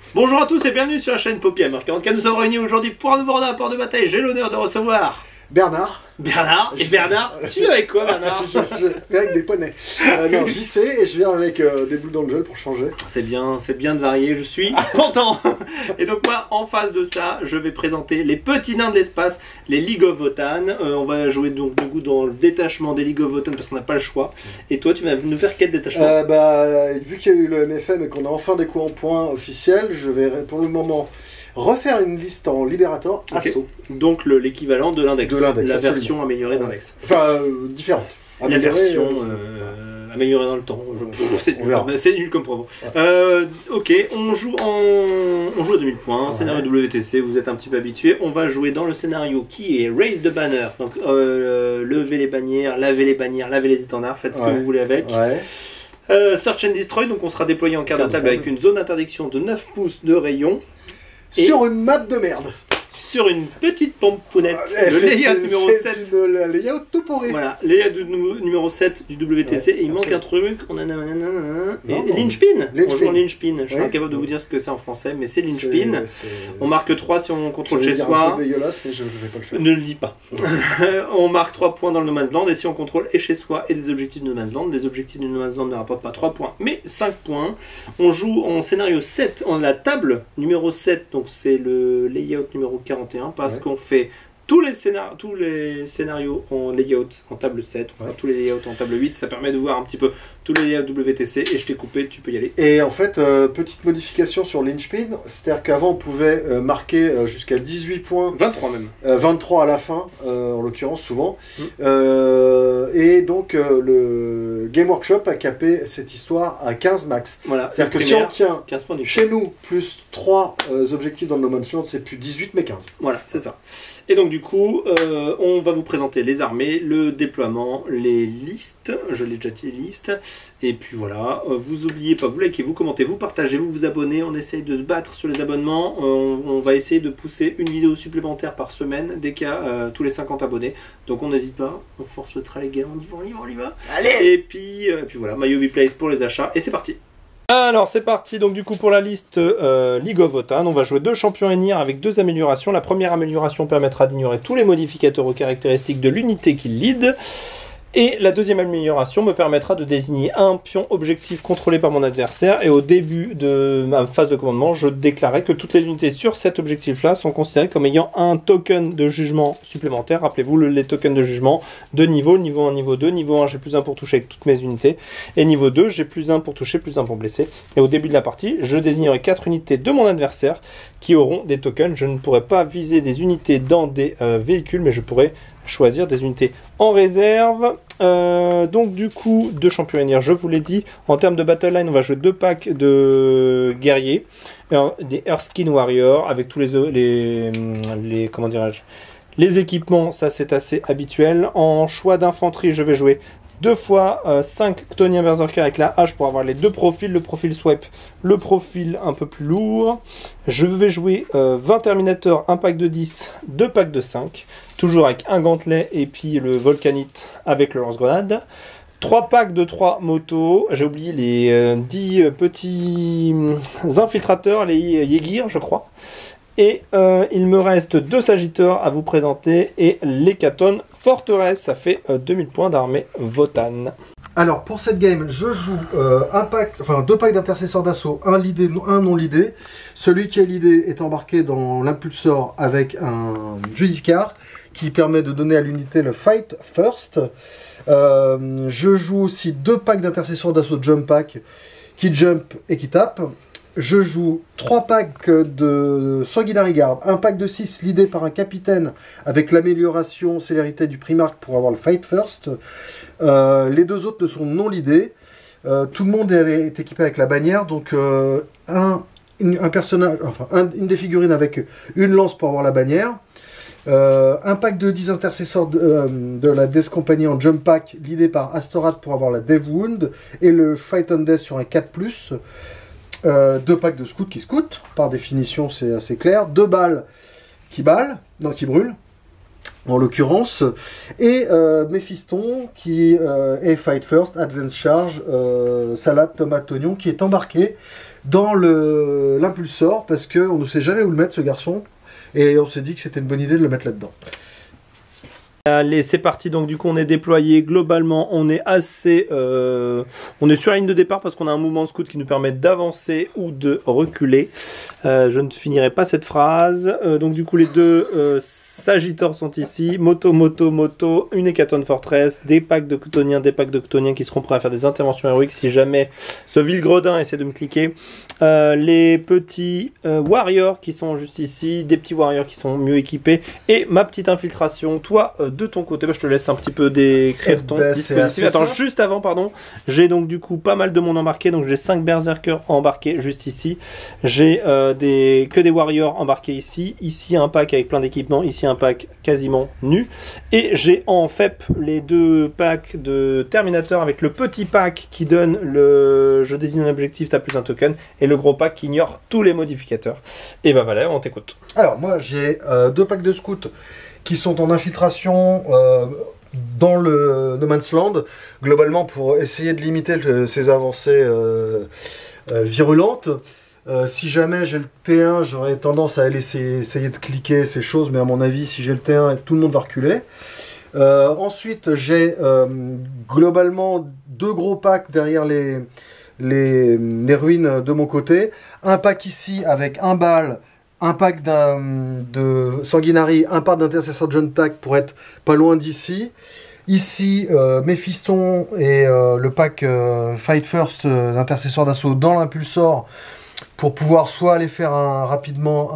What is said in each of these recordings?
Bonjour à tous et bienvenue sur la chaîne Poppy Hammer 44. Nous sommes réunis aujourd'hui pour un nouveau rapport de bataille. J'ai l'honneur de recevoir Bernard. Et Bernard, tu viens avec quoi Bernard? Je viens avec des poneys. Non, JC et je viens avec des boules d'angel pour changer. C'est bien de varier, je suis content. Et donc moi, en face de ça, je vais présenter les petits nains de l'espace, les League of Wotan. On va jouer donc du coup dans le détachement des League of Wotan parce qu'on n'a pas le choix. Et toi, tu vas nous faire quel détachement? Vu qu'il y a eu le MFM et qu'on a enfin des coups en point officiels, je vais pour le moment refaire une liste en Liberator Assaut. Donc l'équivalent de l'index. De l'index, la absolument. version améliorée d'index. Enfin, différente. La version améliorée dans le temps. C'est nul comme promo. Ok, on joue à 2000 points, scénario WTC, vous êtes un petit peu habitués. On va jouer dans le scénario qui est Raise the Banner. Donc levez les bannières, lavez les étendards, faites ce que vous voulez avec. Search and Destroy, donc on sera déployé en quart de table avec une zone d'interdiction de 9 pouces de rayon. Sur une map de merde. Sur une petite pompounette. Le layout numéro 7. C'est le layout tout pourri. Voilà, layout numéro 7 du WTC. Et il manque un truc. On a Linchpin. On joue en Linchpin. Je suis incapable de vous dire ce que c'est en français, mais c'est Linchpin. On marque 3 si on contrôle chez soi. Un truc dégueulasse, mais je vais pas le faire. Ne le dis pas. On marque 3 points dans le No Man's Land. Et si on contrôle et chez soi et des objectifs de No Man's Land, les objectifs du No Man's Land ne rapportent pas 3 points, mais 5 points. On joue en scénario 7. On a la table numéro 7. Donc c'est le layout numéro 41. Parce qu'on fait tous les scénarios en layout en table 7, tous les layouts en table 8, ça permet de voir un petit peu tous les layouts WTC et je t'ai coupé, tu peux y aller. Et en fait, petite modification sur Linchpin, c'est-à-dire qu'avant on pouvait marquer jusqu'à 18 points. 23 même. 23 à la fin, en l'occurrence souvent. Et donc le Game Workshop a capé cette histoire à 15 max. Voilà. C'est-à-dire que si on tient 15 points chez nous plus 3 objectifs dans le No Man's Land, c'est plus 18 mais 15. Voilà, c'est ça. Et donc du coup, on va vous présenter les armées, le déploiement, les listes, je l'ai déjà dit, les listes, et puis voilà, vous oubliez pas, vous likez, vous commentez, vous partagez, vous vous abonnez, on essaye de se battre sur les abonnements, on va essayer de pousser une vidéo supplémentaire par semaine dès qu'il y a tous les 50 abonnés, donc on n'hésite pas, on force le trait les gars, on y va, allez. Et puis voilà, MyHobby Place pour les achats, et c'est parti. Alors c'est parti, donc du coup pour la liste League of Wotan, on va jouer 2 champions Enir avec 2 améliorations. La première amélioration permettra d'ignorer tous les modificateurs aux caractéristiques de l'unité qui lead. Et la deuxième amélioration me permettra de désigner un pion objectif contrôlé par mon adversaire. Et au début de ma phase de commandement, je déclarais que toutes les unités sur cet objectif-là sont considérées comme ayant un token de jugement supplémentaire. Rappelez-vous les tokens de jugement de niveau 1, niveau 2. Niveau 1, j'ai plus 1 pour toucher avec toutes mes unités. Et niveau 2, j'ai plus 1 pour toucher, plus 1 pour blesser. Et au début de la partie, je désignerai 4 unités de mon adversaire qui auront des tokens. Je ne pourrai pas viser des unités dans des véhicules, mais je pourrai choisir des unités en réserve. Donc du coup, 2 champions Enir, je vous l'ai dit. En termes de battle line, on va jouer 2 packs de guerriers, des Earthskin Warriors avec tous les comment dirais-je, les équipements. Ça c'est assez habituel. En choix d'infanterie, je vais jouer 2 fois 5 Chthoniens Berserker avec la hache pour avoir les 2 profils, le profil swipe, le profil un peu plus lourd. Je vais jouer 20 Terminators, un pack de 10, 2 packs de 5, toujours avec un gantelet et puis le Volcanite avec le lance-grenade. 3 packs de 3 motos, j'ai oublié les 10 petits infiltrateurs, les Yegir je crois. Et il me reste 2 Sagitteurs à vous présenter et l'Hécaton Forteresse, ça fait 2000 points d'armée Wotan. Alors pour cette game, je joue 2 packs d'intercesseurs d'assaut, un leadé, un non leadé. Celui qui est leadé est embarqué dans l'impulsor avec un Judicar qui permet de donner à l'unité le Fight First. Je joue aussi 2 packs d'intercesseurs d'assaut Jump Pack qui jump et qui tape. Je joue 3 packs de Sanguinary Guard, un pack de 6 leadé par un capitaine avec l'amélioration célérité du Primarch pour avoir le Fight First. Les 2 autres ne sont non leadés. Tout le monde est équipé avec la bannière, donc un personnage, enfin une des figurines avec une lance pour avoir la bannière. Un pack de 10 intercesseurs de la Death Company en Jump Pack, leadé par Astorath pour avoir la Death Wound et le Fight on Death sur un 4+. 2 packs de scouts qui scoutent, par définition c'est assez clair. 2 balles qui brûlent. en l'occurrence, et Méphiston qui est Fight First, Advance Charge, Salade, Tomate, Oignon, qui est embarqué dans l'impulsor, parce qu'on ne sait jamais où le mettre ce garçon, et on s'est dit que c'était une bonne idée de le mettre là-dedans. Allez, c'est parti. Donc du coup, on est déployé. Globalement, on est assez... on est sur la ligne de départ parce qu'on a un mouvement scout qui nous permet d'avancer ou de reculer. Je ne finirai pas cette phrase. Donc du coup, les deux Sagittors sont ici. Moto, moto, moto. Une Hécaton Fortress. Des packs de Ctoniens qui seront prêts à faire des interventions héroïques si jamais ce vil gredin essaie de me cliquer. Les petits warriors qui sont juste ici. Des petits warriors qui sont mieux équipés. Et ma petite infiltration. Toi, de ton côté, je te laisse un petit peu décrire ton dispositif. Attends, juste avant, pardon, j'ai donc du coup pas mal de monde embarqué, donc j'ai 5 berserkers embarqués juste ici. J'ai que des warriors embarqués ici. Ici un pack avec plein d'équipements, ici un pack quasiment nu. Et j'ai en FEP les 2 packs de Terminator avec le petit pack qui donne le je désigne un objectif, t'as plus un token, et le gros pack qui ignore tous les modificateurs. Et bah voilà, on t'écoute. Alors moi j'ai 2 packs de scouts qui sont en infiltration dans le No Man's Land, globalement pour essayer de limiter ces avancées virulentes. Si jamais j'ai le T1, j'aurais tendance à essayer de cliquer ces choses, mais à mon avis, si j'ai le T1, tout le monde va reculer. Ensuite, j'ai globalement 2 gros packs derrière les ruines de mon côté. Un pack ici avec un bal, un pack de Sanguinari, un pack d'intercesseur John Tack pour être pas loin d'ici. Ici, Méphiston et le pack Fight First d'intercesseur d'assaut dans l'impulsor pour pouvoir soit aller faire rapidement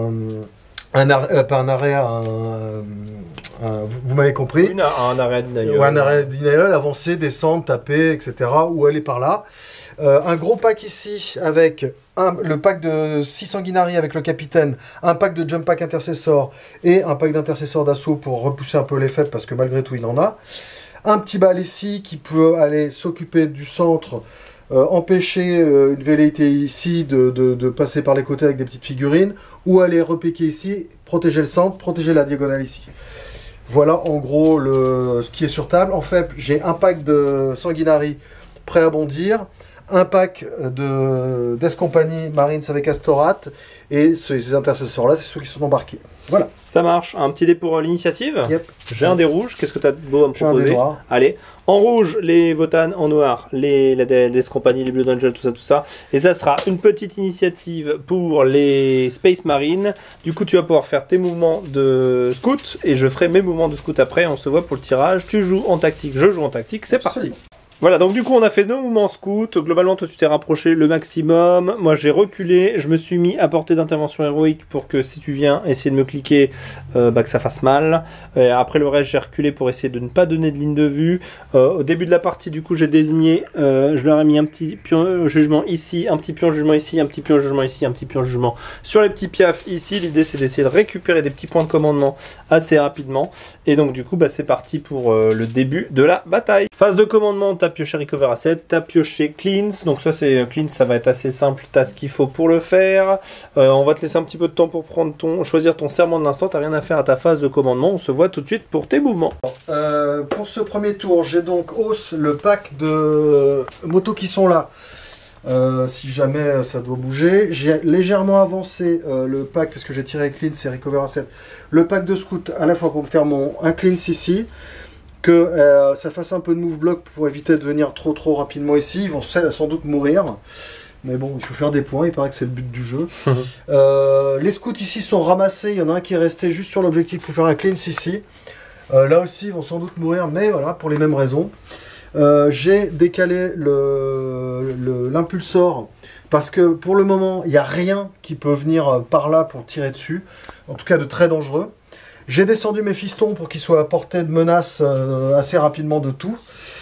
vous m'avez compris. Un arrêt denial. Ou un arrêt denial, avancer, descendre, taper, etc. Ou aller par là. Un gros pack ici avec le pack de 6 sanguinari avec le capitaine, un pack de jump pack intercessor et un pack d'intercesseur d'assaut pour repousser un peu les fêtes parce que malgré tout il en a. Un petit bal ici qui peut aller s'occuper du centre, empêcher une velléité ici de passer par les côtés avec des petites figurines, ou aller repiquer ici, protéger le centre, protéger la diagonale ici. Voilà en gros ce qui est sur table. En fait, j'ai un pack de sanguinari prêt à bondir, un pack d'Escompagnie Marines avec Astorat, et ces intercesseurs-là, c'est ceux qui sont embarqués. Voilà. Ça marche. Un petit dé pour l'initiative. Yep. J'ai un dé rouge. Qu'est-ce que tu as de beau à me proposer? Un dé noir. Allez. En rouge, les Votan. En noir, les Compagnie, les Blue Dungeon, tout ça. Et ça sera une petite initiative pour les Space Marines. Du coup, tu vas pouvoir faire tes mouvements de scout. Et je ferai mes mouvements de scout après. On se voit pour le tirage. Tu joues en tactique, je joue en tactique. C'est parti. Voilà, donc du coup on a fait nos mouvements scout. Globalement toi tu t'es rapproché le maximum. Moi j'ai reculé, je me suis mis à portée d'intervention héroïque pour que si tu viens essayer de me cliquer, que ça fasse mal. Après le reste j'ai reculé pour essayer de ne pas donner de ligne de vue. Au début de la partie du coup j'ai désigné, je leur ai mis un petit pion jugement ici, un petit pion jugement ici, un petit pion jugement ici, un petit pion jugement sur les petits piafs ici. L'idée c'est d'essayer de récupérer des petits points de commandement assez rapidement. Et donc du coup c'est parti pour le début de la bataille. Phase de commandement, t'as pioché Recover Asset, t'as pioché Cleanse, donc ça c'est Cleanse, ça va être assez simple, t'as ce qu'il faut pour le faire. On va te laisser un petit peu de temps pour choisir ton serment de l'instant, t'as rien à faire à ta phase de commandement, on se voit tout de suite pour tes mouvements. Pour ce premier tour, j'ai donc le pack de motos qui sont là. Si jamais ça doit bouger, j'ai légèrement avancé le pack parce que j'ai tiré Cleanse et Recover Asset, le pack de scout à la fois pour me faire un Cleanse ici, que ça fasse un peu de move block pour éviter de venir trop rapidement ici. Ils vont sans doute mourir, mais bon, il faut faire des points, il paraît que c'est le but du jeu. Les scouts ici sont ramassés, il y en a un qui est resté juste sur l'objectif pour faire un cleanse ici. Là aussi ils vont sans doute mourir, mais voilà, pour les mêmes raisons. J'ai décalé l'impulsor parce que pour le moment il n'y a rien qui peut venir par là pour tirer dessus, en tout cas de très dangereux. J'ai descendu Méphiston pour qu'il soit à portée de menace assez rapidement de tout.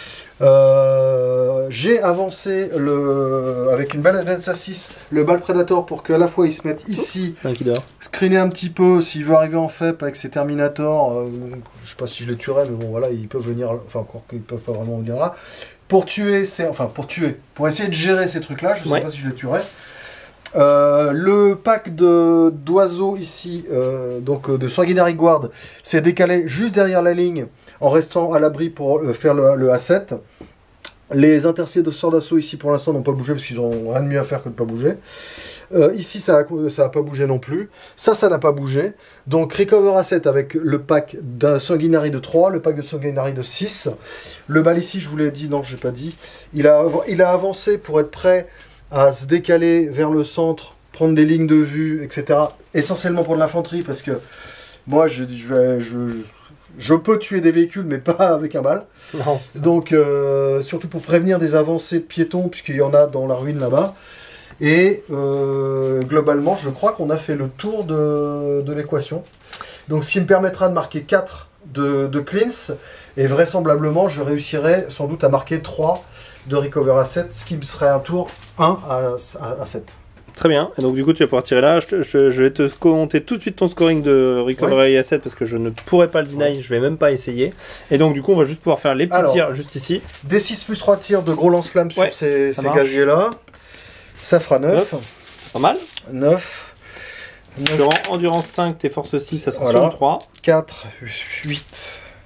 J'ai avancé avec une balle Advance à 6 le bal Predator pour qu'à la fois il se mette ici, screener un petit peu s'il veut arriver en FEP avec ses Terminators. Je sais pas si je les tuerai, mais bon voilà, ils peuvent venir, enfin encore qu'ils peuvent pas vraiment venir là. Pour essayer de gérer ces trucs là, je sais pas si je les tuerai. Le pack d'oiseaux ici, donc de Sanguinary Guard, c'est décalé juste derrière la ligne en restant à l'abri pour faire le A7. Les interciers de sort d'assaut ici pour l'instant n'ont pas bougé parce qu'ils ont rien de mieux à faire que de pas bouger. Ici ça a pas bougé non plus. Ça n'a pas bougé. Donc Recover A7 avec le pack d'un Sanguinary de 3, le pack de Sanguinary de 6. Le bal ici, je vous l'ai dit, non je l'ai pas dit. Il a avancé pour être prêt à se décaler vers le centre, prendre des lignes de vue, etc. Essentiellement pour de l'infanterie, parce que moi, je peux tuer des véhicules, mais pas avec un bal. Non. Donc, surtout pour prévenir des avancées de piétons, puisqu'il y en a dans la ruine là-bas. Et globalement, je crois qu'on a fait le tour de l'équation. Donc, ce qui me permettra de marquer 4 de cleans, et vraisemblablement, je réussirai sans doute à marquer 3 de Recover à 7, ce qui me serait un tour 1 à 7. Très bien, et donc du coup tu vas pouvoir tirer là, je vais te commenter tout de suite ton scoring de Recovery à 7 parce que je ne pourrais pas le deny, je vais même pas essayer. Et donc du coup on va juste pouvoir faire les petits tirs juste ici. D6 plus 3 tirs de gros lance-flammes sur ces gaziers là, ça fera 9. Pas mal. 9. Sur endurance 5, tes forces 6, ça sera sur du 3. 4, 8,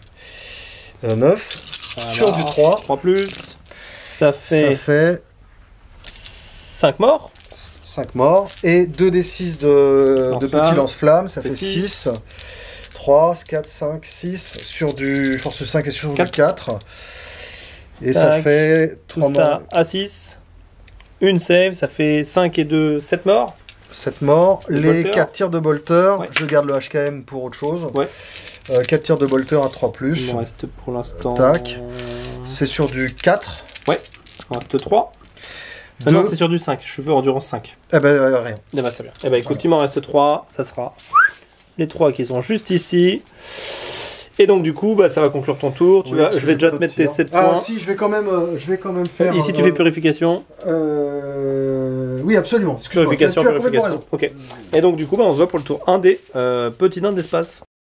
9, voilà. Sur du 3. 3 plus, ça fait 5 morts. 5 morts. Et 2d6 de petits lance-flammes, ça fait 6. 3, 4, 5, 6. Sur du force 5 et sur du 4. Et ça fait 3 morts. Ça à 6. Une save, ça fait 5 et 2, 7 morts. 7 morts. Les 4 tirs de bolter, je garde le HKM pour autre chose. 4 tirs de bolter à 3+. Il m'en reste pour l'instant... Tac. C'est sur du 4. Ouais, il m'en reste 3. Non, c'est sur du 5, cheveux endurance 5. Eh ben rien. Eh ben c'est bien. Eh ben écoute, il m'en reste 3, ça sera les 3 qui sont juste ici. Et donc du coup, ça va conclure ton tour. Je vais déjà te mettre tes 7 points. Ah si, je vais quand même faire... Ici tu fais purification. Oui, absolument. Purification. Ok. Et donc du coup, on se voit pour le tour 1 des petits nains d'espace.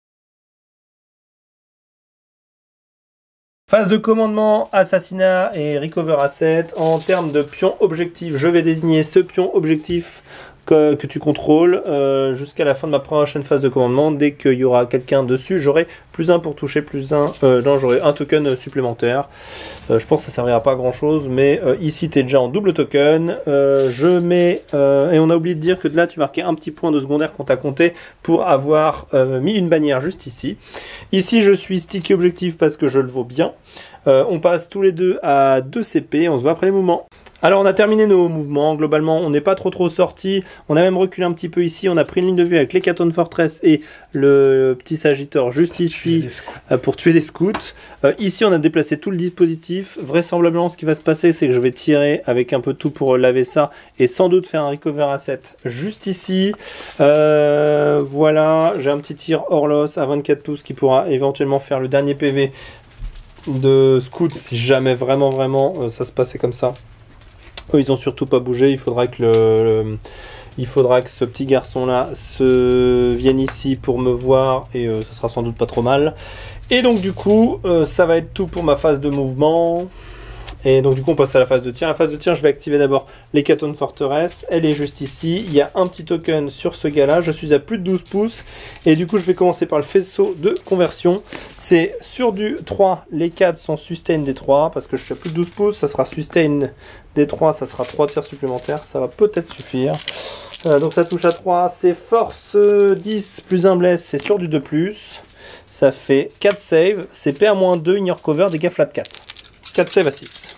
Phase de commandement, assassinat et recover asset. En termes de pion objectif, je vais désigner ce pion objectif que tu contrôles jusqu'à la fin de ma prochaine phase de commandement. Dès qu'il y aura quelqu'un dessus, j'aurai +1 pour toucher, non, j'aurai un token supplémentaire. Je pense que ça servira pas à grand chose, mais ici tu es déjà en double token. Je mets, et on a oublié de dire que de là tu marquais un petit point de secondaire qu'on t'a compté pour avoir mis une bannière juste ici. Ici je suis sticky objectif parce que je le vaux bien. On passe tous les deux à 2 CP, on se voit après les mouvements. Alors on a terminé nos mouvements, globalement on n'est pas trop sorti, on a même reculé un petit peu ici, on a pris une ligne de vue avec les Caton Fortress et le petit Sagitaire juste ici pour tuer des scouts. Ici on a déplacé tout le dispositif, vraisemblablement ce qui va se passer c'est que je vais tirer avec un peu tout pour laver ça et sans doute faire un recover asset juste ici. Voilà, j'ai un petit tir Orlos à 24 pouces qui pourra éventuellement faire le dernier PV de scout si jamais vraiment ça se passait comme ça. Eux, ils ont surtout pas bougé. Il faudra que ce petit garçon là vienne ici pour me voir et ce sera sans doute pas trop mal. Et donc du coup ça va être tout pour ma phase de mouvement. Et donc du coup on passe à la phase de tir. La phase de tir, je vais activer d'abord les Caton Fortress. Elle est juste ici. Il y a un petit token sur ce gars là. Je suis à plus de 12 pouces. Et du coup je vais commencer par le faisceau de conversion. C'est sur du 3. Les 4 sont sustain des 3. Parce que je suis à plus de 12 pouces. Ça sera sustain des 3. Ça sera 3 tirs supplémentaires. Ça va peut-être suffire. Donc ça touche à 3. C'est force 10 plus 1 bless. C'est sur du 2+. Ça fait 4 saves. C'est PA-2 in your cover. Dégâts flat 4. 4 save à 6.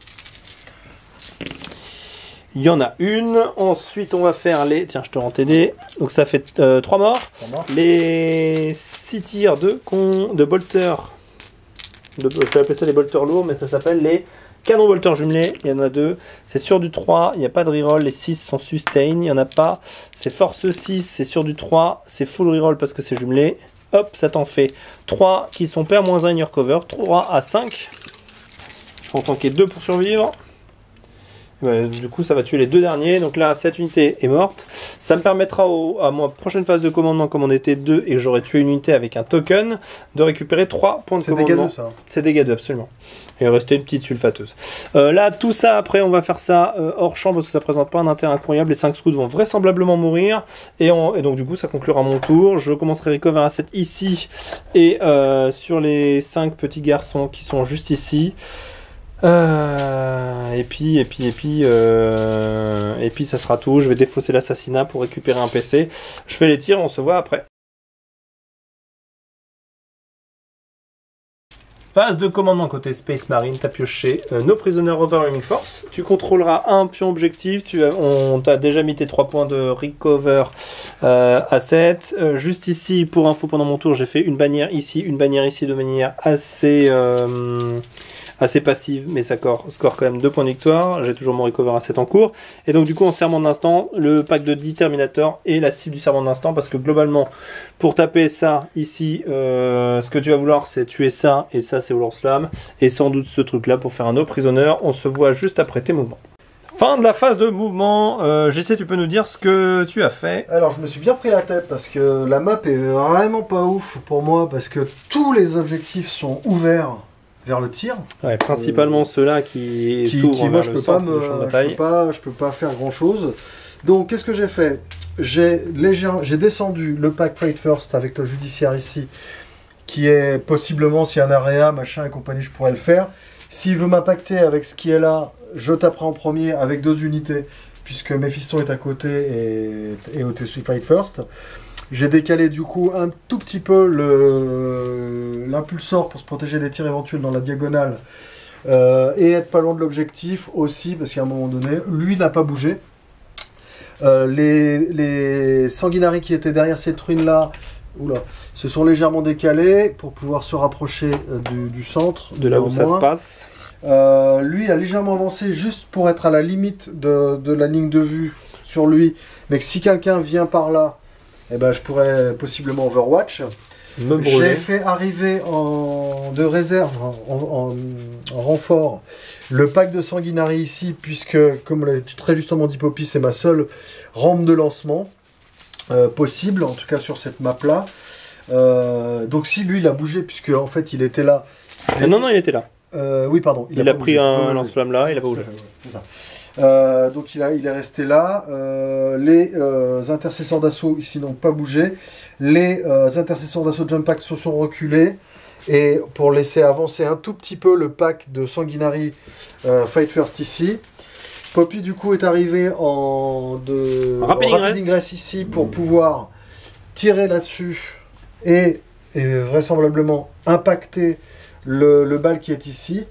Il y en a une. Ensuite, on va faire les... Tiens, je te rends TD. Donc, ça fait 3 morts. Les 6 tirs de bolter. Je vais appeler ça les bolters lourds, mais ça s'appelle les canons bolter jumelés. Il y en a 2. C'est sur du 3. Il n'y a pas de reroll. Les 6 sont sustain. Il n'y en a pas. C'est force 6. C'est sur du 3. C'est full reroll parce que c'est jumelé. Hop, ça t'en fait 3 qui sont PA-1 in your cover. 3 à 5. En tant qu'il y ait 2 pour survivre. Du coup, ça va tuer les 2 derniers. Donc là, cette unité est morte. Ça me permettra à ma prochaine phase de commandement, comme on était 2 et que j'aurais tué une unité avec un token, de récupérer 3 points de commandement. C'est dégâts 2, ça. C'est dégâts 2, absolument. Et il restait une petite sulfateuse. Là, tout ça, après, on va faire ça hors champ parce que ça présente pas un intérêt incroyable. Les 5 scouts vont vraisemblablement mourir. Et donc, du coup, ça conclura mon tour. Je commencerai Recover Asset ici. Et sur les 5 petits garçons qui sont juste ici. Et puis ça sera tout. Je vais défausser l'assassinat pour récupérer un PC. Je fais les tirs, on se voit après. Phase de commandement côté Space Marine, t'as pioché No Prisoner Overwhelming Force. Tu contrôleras un pion objectif. On t'a déjà mis tes 3 points de Recover Asset. Juste ici, pour info, pendant mon tour, j'ai fait une bannière ici de manière assez passive, mais ça score quand même 2 points de victoire. J'ai toujours mon Recover Asset en cours. Et donc du coup, en serment d'instant, le pack de 10 Terminator est la cible du serment d'instant, parce que globalement, pour taper ça ici, ce que tu vas vouloir, c'est tuer ça, et ça, c'est War Slam, et sans doute ce truc-là pour faire un No Prisoner. On se voit juste après tes mouvements. Fin de la phase de mouvement. JC, tu peux nous dire ce que tu as fait? Alors, je me suis bien pris la tête parce que la map est vraiment pas ouf pour moi, parce que tous les objectifs sont ouverts vers le tir. Ouais, principalement ceux-là qui s'ouvrent vers le centre du champ de bataille. Je peux pas faire grand-chose. Donc, qu'est-ce que j'ai fait? J'ai descendu le pack Fight First avec le judiciaire ici, qui est possiblement, s'il y a un area, machin et compagnie, je pourrais le faire. S'il veut m'impacter avec ce qui est là, je taperai en premier avec 2 unités, puisque Mephisto est à côté et au-dessus Fight First. J'ai décalé du coup un tout petit peu l'impulsor pour se protéger des tirs éventuels dans la diagonale et être pas loin de l'objectif aussi, parce qu'à un moment donné, lui n'a pas bougé. Les sanguinaries qui étaient derrière cette ruine là se sont légèrement décalés pour pouvoir se rapprocher du centre. De là où ça se passe. Lui a légèrement avancé juste pour être à la limite de la ligne de vue sur lui, mais que si quelqu'un vient par là, eh ben, je pourrais possiblement Overwatch. J'ai fait arriver de réserve, en renfort, le pack de sanguinari ici, puisque, comme l'a très justement dit Poppy, c'est ma seule rampe de lancement possible, en tout cas sur cette map-là. Donc si lui, il a bougé, puisque en fait, il était là. Non, il était là. Oui, pardon. Il a pris un lance-flamme là, il a pas bougé. C'est ça. Donc il est resté là. Les intercesseurs d'assaut ici n'ont pas bougé. Les intercesseurs d'assaut Jump Pack se sont reculés. Et pour laisser avancer un tout petit peu le pack de Sanguinari Fight First ici. Poppy du coup est arrivé en Rapid Ingress ici pour pouvoir tirer là-dessus et vraisemblablement impacter le bal qui est ici.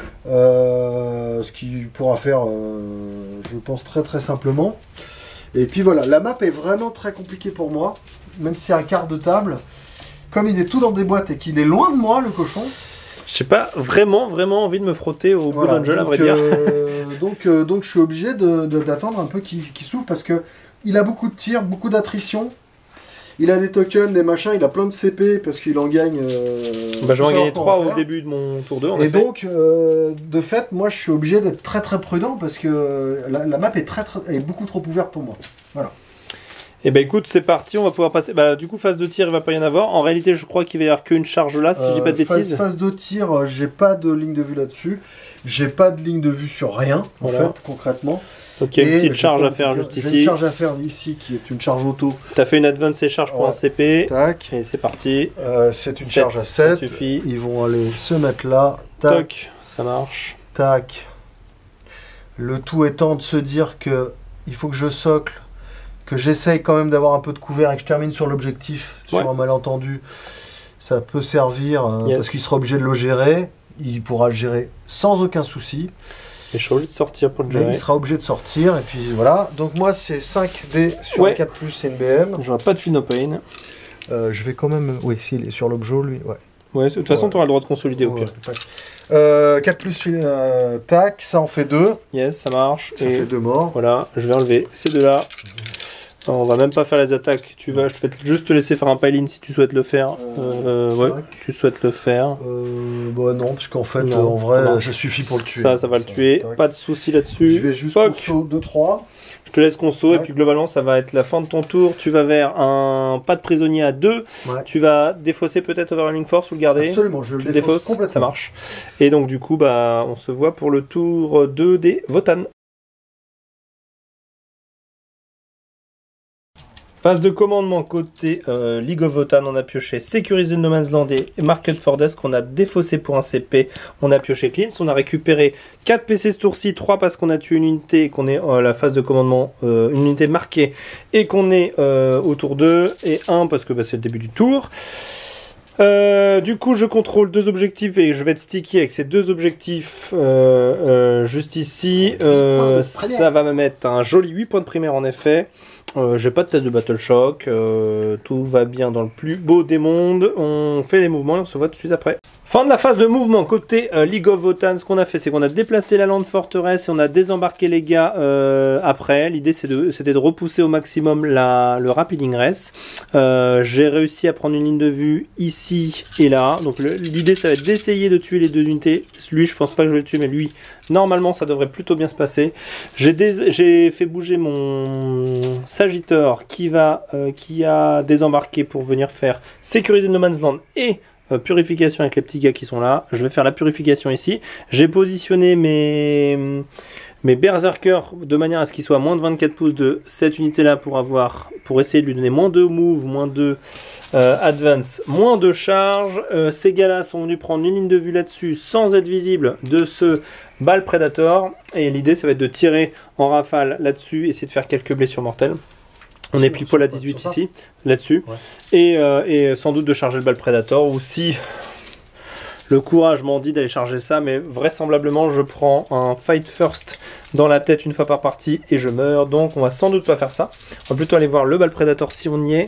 Ce qui pourra faire, je pense, très très simplement. Et puis voilà, la map est vraiment très compliquée pour moi, même si c'est un quart de table. Comme il est tout dans des boîtes et qu'il est loin de moi, le cochon. J'ai pas vraiment envie de me frotter au Blue Angel, à vrai dire. Donc je suis obligé d'attendre un peu qu'il s'ouvre, parce que il a beaucoup de tirs, beaucoup d'attrition. Il a des tokens, des machins, il a plein de CP parce qu'il en gagne. Je vais en gagner 3 au début de mon tour 2. Et donc, de fait, moi je suis obligé d'être très très prudent parce que la map est beaucoup trop ouverte pour moi. Voilà. Et ben écoute, c'est parti, on va pouvoir passer. Du coup, phase de tir, il va pas y en avoir. En réalité, je crois qu'il va y avoir qu'une charge là, si je dis pas de bêtises. Phase de tir, j'ai pas de ligne de vue là-dessus. J'ai pas de ligne de vue sur rien, en fait, concrètement. Donc il y a une petite charge à faire juste ici. J'ai une charge à faire ici qui est une charge auto. Tu as fait une advance et charge pour un CP. Tac. Et c'est parti. C'est une charge à 7. Ça suffit. Ils vont aller se mettre là. Tac. Toc. Ça marche. Tac. Le tout étant de se dire que il faut que je socle, que j'essaye quand même d'avoir un peu de couvert et que je termine sur l'objectif, sur un malentendu. Ça peut servir parce qu'il sera obligé de le gérer. Il pourra le gérer sans aucun souci. Et je serai obligé de sortir pour le gérer. Il sera obligé de sortir et puis voilà. Donc moi c'est 5D sur 4+, c'est une BM. J'aurai pas de Feel No Pain. Je vais quand même... Oui, s'il est sur l'objet, lui, Ouais, de toute façon, tu auras le droit de consolider au pire. 4+, tac, ça en fait 2. Yes, ça marche. Ça fait 2 morts. Voilà, je vais enlever ces deux-là. Alors, on va même pas faire les attaques. Je vais juste te laisser faire un pile-in si tu souhaites le faire. Ouais, tu souhaites le faire. Bah non, parce qu'en fait, non, en vrai, ça suffit pour le tuer. Ça va le tuer. Tac. Pas de souci là-dessus. Je vais juste conso 2-3. Je te laisse conso, et puis globalement, ça va être la fin de ton tour. Tu vas vers un pas de prisonnier à 2. Ouais. Tu vas défausser peut-être Overwhelming Force ou le garder. Absolument, je le défausse complètement. Ça marche. Et donc, du coup, bah, on se voit pour le tour 2 des Votann. Phase de commandement côté League of Votann, on a pioché sécuriser le No Man's Land et Market for Death qu'on a défaussé pour un CP. On a pioché Cleanse, on a récupéré 4 PC ce tour-ci, 3 parce qu'on a tué une unité et qu'on est à la phase de commandement, une unité marquée et qu'on est au tour 2, et 1 parce que bah, c'est le début du tour. Du coup, je contrôle 2 objectifs et je vais être sticky avec ces 2 objectifs juste ici. Ça va me mettre un joli 8 points de primaire en effet. J'ai pas de test de Battle Shock. Tout va bien dans le plus beau des mondes. On fait les mouvements et on se voit tout de suite après. Fin de la phase de mouvement côté League of Votann. Ce qu'on a fait, c'est qu'on a déplacé la Land Fortress et on a désembarqué les gars après. L'idée, c'était de repousser au maximum le Rapid Ingress. J'ai réussi à prendre une ligne de vue ici et là. Donc l'idée, ça va être d'essayer de tuer les 2 unités. Lui, je pense pas que je vais le tuer, mais lui, normalement, ça devrait plutôt bien se passer. J'ai fait bouger mon Sagittor qui a désembarqué pour venir faire sécuriser le No Man's Land et purification avec les petits gars qui sont là. Je vais faire la purification ici. J'ai positionné mes berserkers de manière à ce qu'ils soient à moins de 24 pouces de cette unité là pour essayer de lui donner moins de move, moins de advance, moins de charge. Ces gars là sont venus prendre une ligne de vue là-dessus sans être visibles de ce Bal Predator, et l'idée ça va être de tirer en rafale là-dessus, essayer de faire quelques blessures mortelles. On est pile poil à 18 ici, là-dessus. Ouais. Et sans doute de charger le Bal Predator, ou si le courage m'en dit d'aller charger ça, mais vraisemblablement je prends un Fight First dans la tête une fois par partie et je meurs, donc on va sans doute pas faire ça. On va plutôt aller voir le Bal Predator si on y est.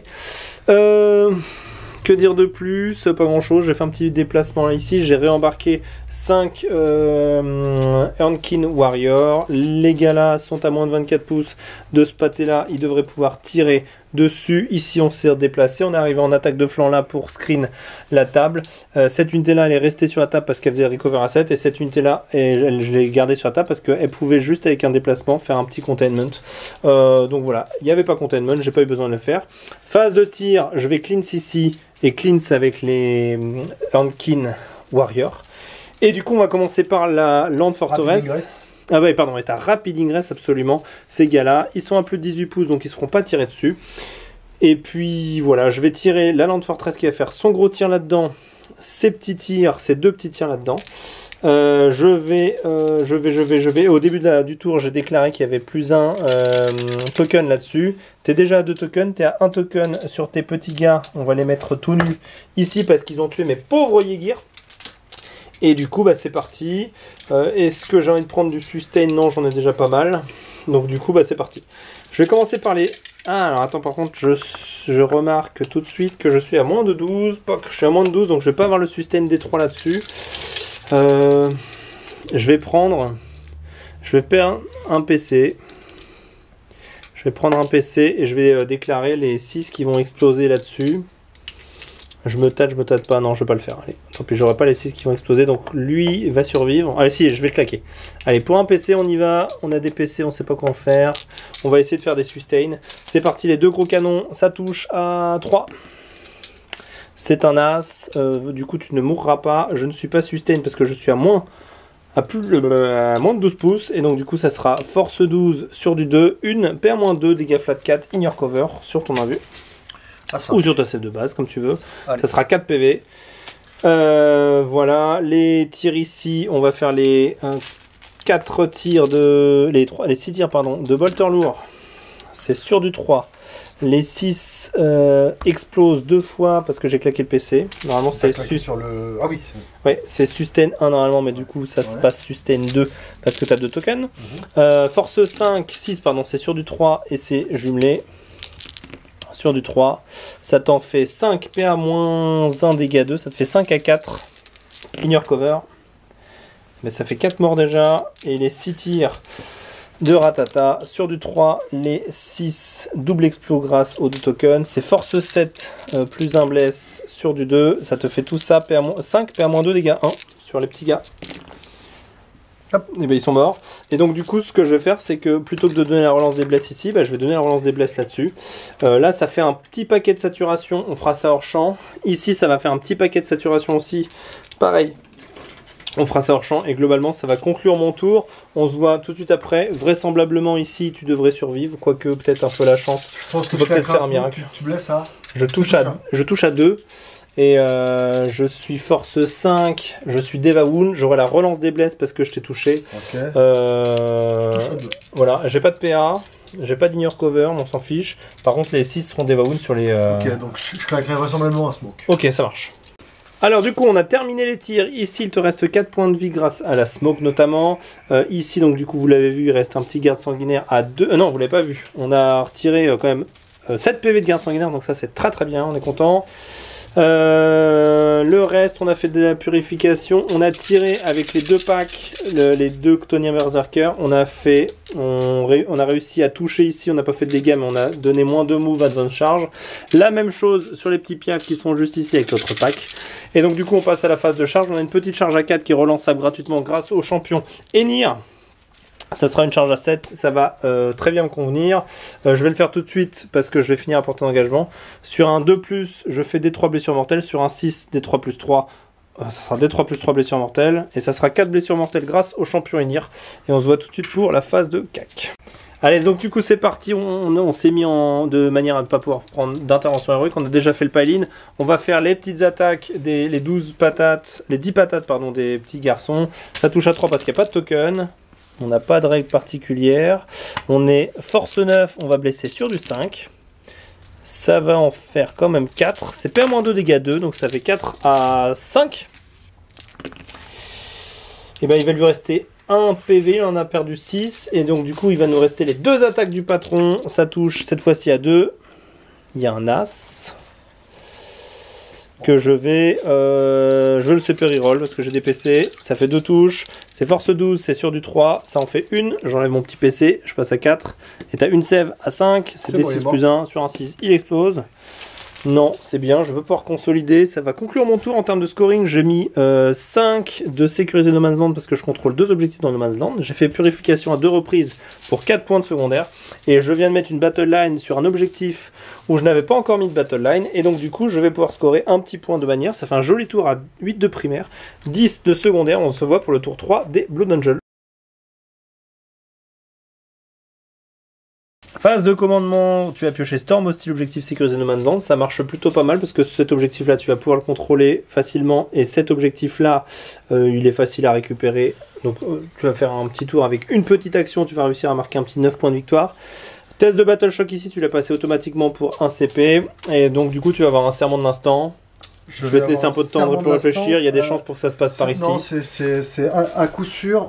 Que dire de plus? Pas grand chose. J'ai fait un petit déplacement là, ici. J'ai réembarqué 5 Ernkin Warrior. Les gars là sont à moins de 24 pouces de ce pâté là. Ils devraient pouvoir tirer dessus. Ici on s'est déplacé. On est arrivé en attaque de flanc là pour screen la table. Cette unité là elle est restée sur la table parce qu'elle faisait recover à 7. Et cette unité là je l'ai gardée sur la table parce qu'elle pouvait juste avec un déplacement faire un petit containment. Donc voilà. Il n'y avait pas containment. J'ai pas eu besoin de le faire. Phase de tir. Je vais cleanse ici. Et cleanse avec les Ernkin Warrior. Et du coup, on va commencer par la Land Fortress. Ah bah pardon, est à Rapid Ingress, absolument. Ces gars-là, ils sont à plus de 18 pouces, donc ils ne seront pas tirés dessus. Et puis voilà, je vais tirer la Land Fortress qui va faire son gros tir là-dedans. Ces petits tirs, ces 2 petits tirs là-dedans. Je vais. Au début du tour, j'ai déclaré qu'il y avait plus 1 token là-dessus. T'es déjà à 2 tokens, t'es à 1 token sur tes petits gars. On va les mettre tout nus ici parce qu'ils ont tué mes pauvres Yegir. Et du coup, bah, c'est parti. Est-ce que j'ai envie de prendre du sustain? Non, j'en ai déjà pas mal. Donc du coup, bah, c'est parti. Je vais commencer par les... Ah, alors attends, par contre, je remarque tout de suite que je suis à moins de 12. Je suis à moins de 12, donc je vais pas avoir le sustain des 3 là-dessus. Je vais perdre un PC. Je vais prendre un PC et je vais déclarer les 6 qui vont exploser là-dessus. Je me tâte pas. Non, je vais pas le faire. Allez, tant pis, j'aurai pas les 6 qui vont exploser. Donc lui va survivre. Allez, si, je vais le claquer. Allez, pour un PC, on y va. On a des PC, on sait pas quoi en faire. On va essayer de faire des sustains. C'est parti, les 2 gros canons. Ça touche à 3. C'est un as. Du coup, tu ne mourras pas. Je ne suis pas sustain parce que je suis à moins de 12 pouces. Et donc, du coup, ça sera force 12 sur du 2. Une PA-2, dégâts flat 4, in your cover sur ton invue. Ou sur ta save de base, comme tu veux. Allez. Ça sera 4 PV. Voilà. Les tirs ici, on va faire les 4 tirs de... Les 6 tirs, pardon, de bolter lourd. C'est sur du 3. Les 6 explosent 2 fois parce que j'ai claqué le PC. Normalement, c'est sur le... Ah oui. Ouais, c'est sustain 1 normalement, mais du coup, ça se passe sustain 2 parce que tu as 2 tokens. Force 6, pardon, c'est sur du 3 et c'est jumelé. Sur du 3, ça t'en fait 5 PA-1 dégâts 2, ça te fait 5 à 4 in your cover. Mais ça fait 4 morts déjà. Et les 6 tirs de Ratata. Sur du 3, les 6 double explos grâce aux 2 tokens. C'est force 7 plus un bless sur du 2. Ça te fait tout ça, 5, PA-2 dégâts 1 sur les petits gars. Hop, et ben ils sont morts. Et donc du coup ce que je vais faire c'est que plutôt que de donner la relance des blesses ici, je vais donner la relance des blesses là-dessus. Là ça fait un petit paquet de saturation, on fera ça hors champ. Ici ça va faire un petit paquet de saturation aussi. Pareil, on fera ça hors champ et globalement ça va conclure mon tour. On se voit tout de suite après. Vraisemblablement ici tu devrais survivre, quoique peut-être un peu la chance. Je pense que tu peux peut-être faire un miracle. Tu blesses ça. Je touche à 2. Et je suis force 5, je suis Devawound, j'aurai la relance des blesses parce que je t'ai touché. Ok. Voilà, j'ai pas de PA, j'ai pas d'ignore cover, on s'en fiche. Par contre les 6 seront Devawound sur les... Ok, donc je claquerai vraisemblablement un smoke. Ok, ça marche. Alors du coup on a terminé les tirs, ici il te reste 4 points de vie grâce à la smoke notamment. Ici donc du coup vous l'avez vu, il reste un petit garde sanguinaire à 2... non vous l'avez pas vu, on a retiré quand même 7 PV de garde sanguinaire, donc ça c'est très très bien, on est content. Le reste, on a fait de la purification. On a tiré avec les 2 packs, les 2 Ctonia Berserker. On a réussi à toucher ici. On n'a pas fait de dégâts, mais on a donné moins de move advance charge. La même chose sur les petits piafs qui sont juste ici avec l'autre pack. Et donc, du coup, on passe à la phase de charge. On a une petite charge à 4 qui est relançable gratuitement grâce au champion Enir. Ça sera une charge à 7, ça va très bien me convenir. Je vais le faire tout de suite parce que je vais finir à portée d'engagement. Sur un 2+, je fais D3 blessures mortelles. Sur un 6, D3 plus 3, ça sera D3 plus 3 blessures mortelles. Et ça sera 4 blessures mortelles grâce au champion Enir. Et on se voit tout de suite pour la phase de CAC. Allez, donc du coup c'est parti, on s'est mis de manière à ne pas pouvoir prendre d'intervention héroïque. On a déjà fait le pile-in. On va faire les petites attaques, les 10 patates pardon, des petits garçons. Ça touche à 3 parce qu'il n'y a pas de token. On n'a pas de règle particulière. On est force 9, on va blesser sur du 5. Ça va en faire quand même 4. C'est PA-2 dégâts 2, donc ça fait 4 à 5. Et ben il va lui rester 1 PV, il en a perdu 6. Et donc du coup il va nous rester les 2 attaques du patron. Ça touche cette fois-ci à 2. Il y a un As. Que je vais le CP reroll parce que j'ai des PC. Ça fait 2 touches. C'est force 12, c'est sur du 3, ça en fait 1. J'enlève mon petit PC, je passe à 4. Et t'as une sève à 5, c'est D6 plus 1. Sur un 6, il explose. Non, c'est bien, je veux pouvoir consolider. Ça va conclure mon tour en termes de scoring. J'ai mis 5 de sécuriser No Man's Land parce que je contrôle 2 objectifs dans No Man's Land. J'ai fait purification à 2 reprises pour 4 points de secondaire. Et je viens de mettre une battle line sur un objectif où je n'avais pas encore mis de battle line. Et donc du coup, je vais pouvoir scorer un petit point de bannière. Ça fait un joli tour à 8 de primaire, 10 de secondaire. On se voit pour le tour 3 des Blood Angel. Phase de commandement, tu as pioché Storm, hostile, objectif sécurisé No Man's Land. Ça marche plutôt pas mal parce que cet objectif là tu vas pouvoir le contrôler facilement et cet objectif là il est facile à récupérer. Donc tu vas faire un petit tour avec une petite action, tu vas réussir à marquer un petit 9 points de victoire. Test de Battle Shock ici, tu l'as passé automatiquement pour 1 CP et donc du coup tu vas avoir un serment de l'instant. Je vais te laisser un peu de temps pour réfléchir, il y a des chances pour que ça se passe par ici. Non, c'est à coup sûr,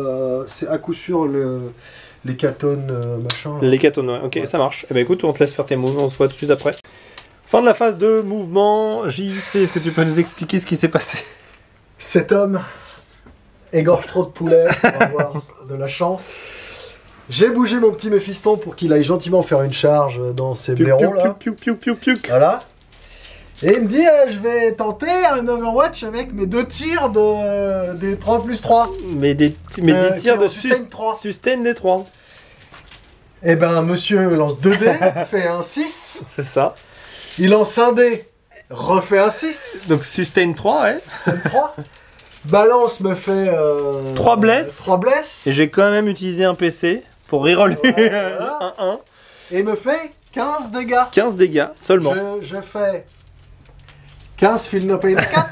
les catones machin. Les catones, ouais. Ok, ouais. Ça marche. Eh ben écoute, on te laisse faire tes moves, on se voit tout de suite après. Fin de la phase de mouvement. JC, est-ce que tu peux nous expliquer ce qui s'est passé? Cet homme égorge trop de poulets pour avoir de la chance. J'ai bougé mon petit Méphiston pour qu'il aille gentiment faire une charge dans ses blaireaux là. Voilà. Et il me dit, je vais tenter un Overwatch avec mes 2 tirs des 3+3. Mais des tirs de sustain 3. Sustain des 3. Et ben, monsieur lance 2 dés, fait un 6. C'est ça. Il lance un dé, refait un 6. Donc sustain 3, ouais. Sustain 3. Balance me fait 3 blesses. 3 blesses. Et j'ai quand même utilisé un PC pour reroller voilà. 1-1. Et me fait 15 dégâts. 15 dégâts seulement. Je fais 15 fil no pain à 4.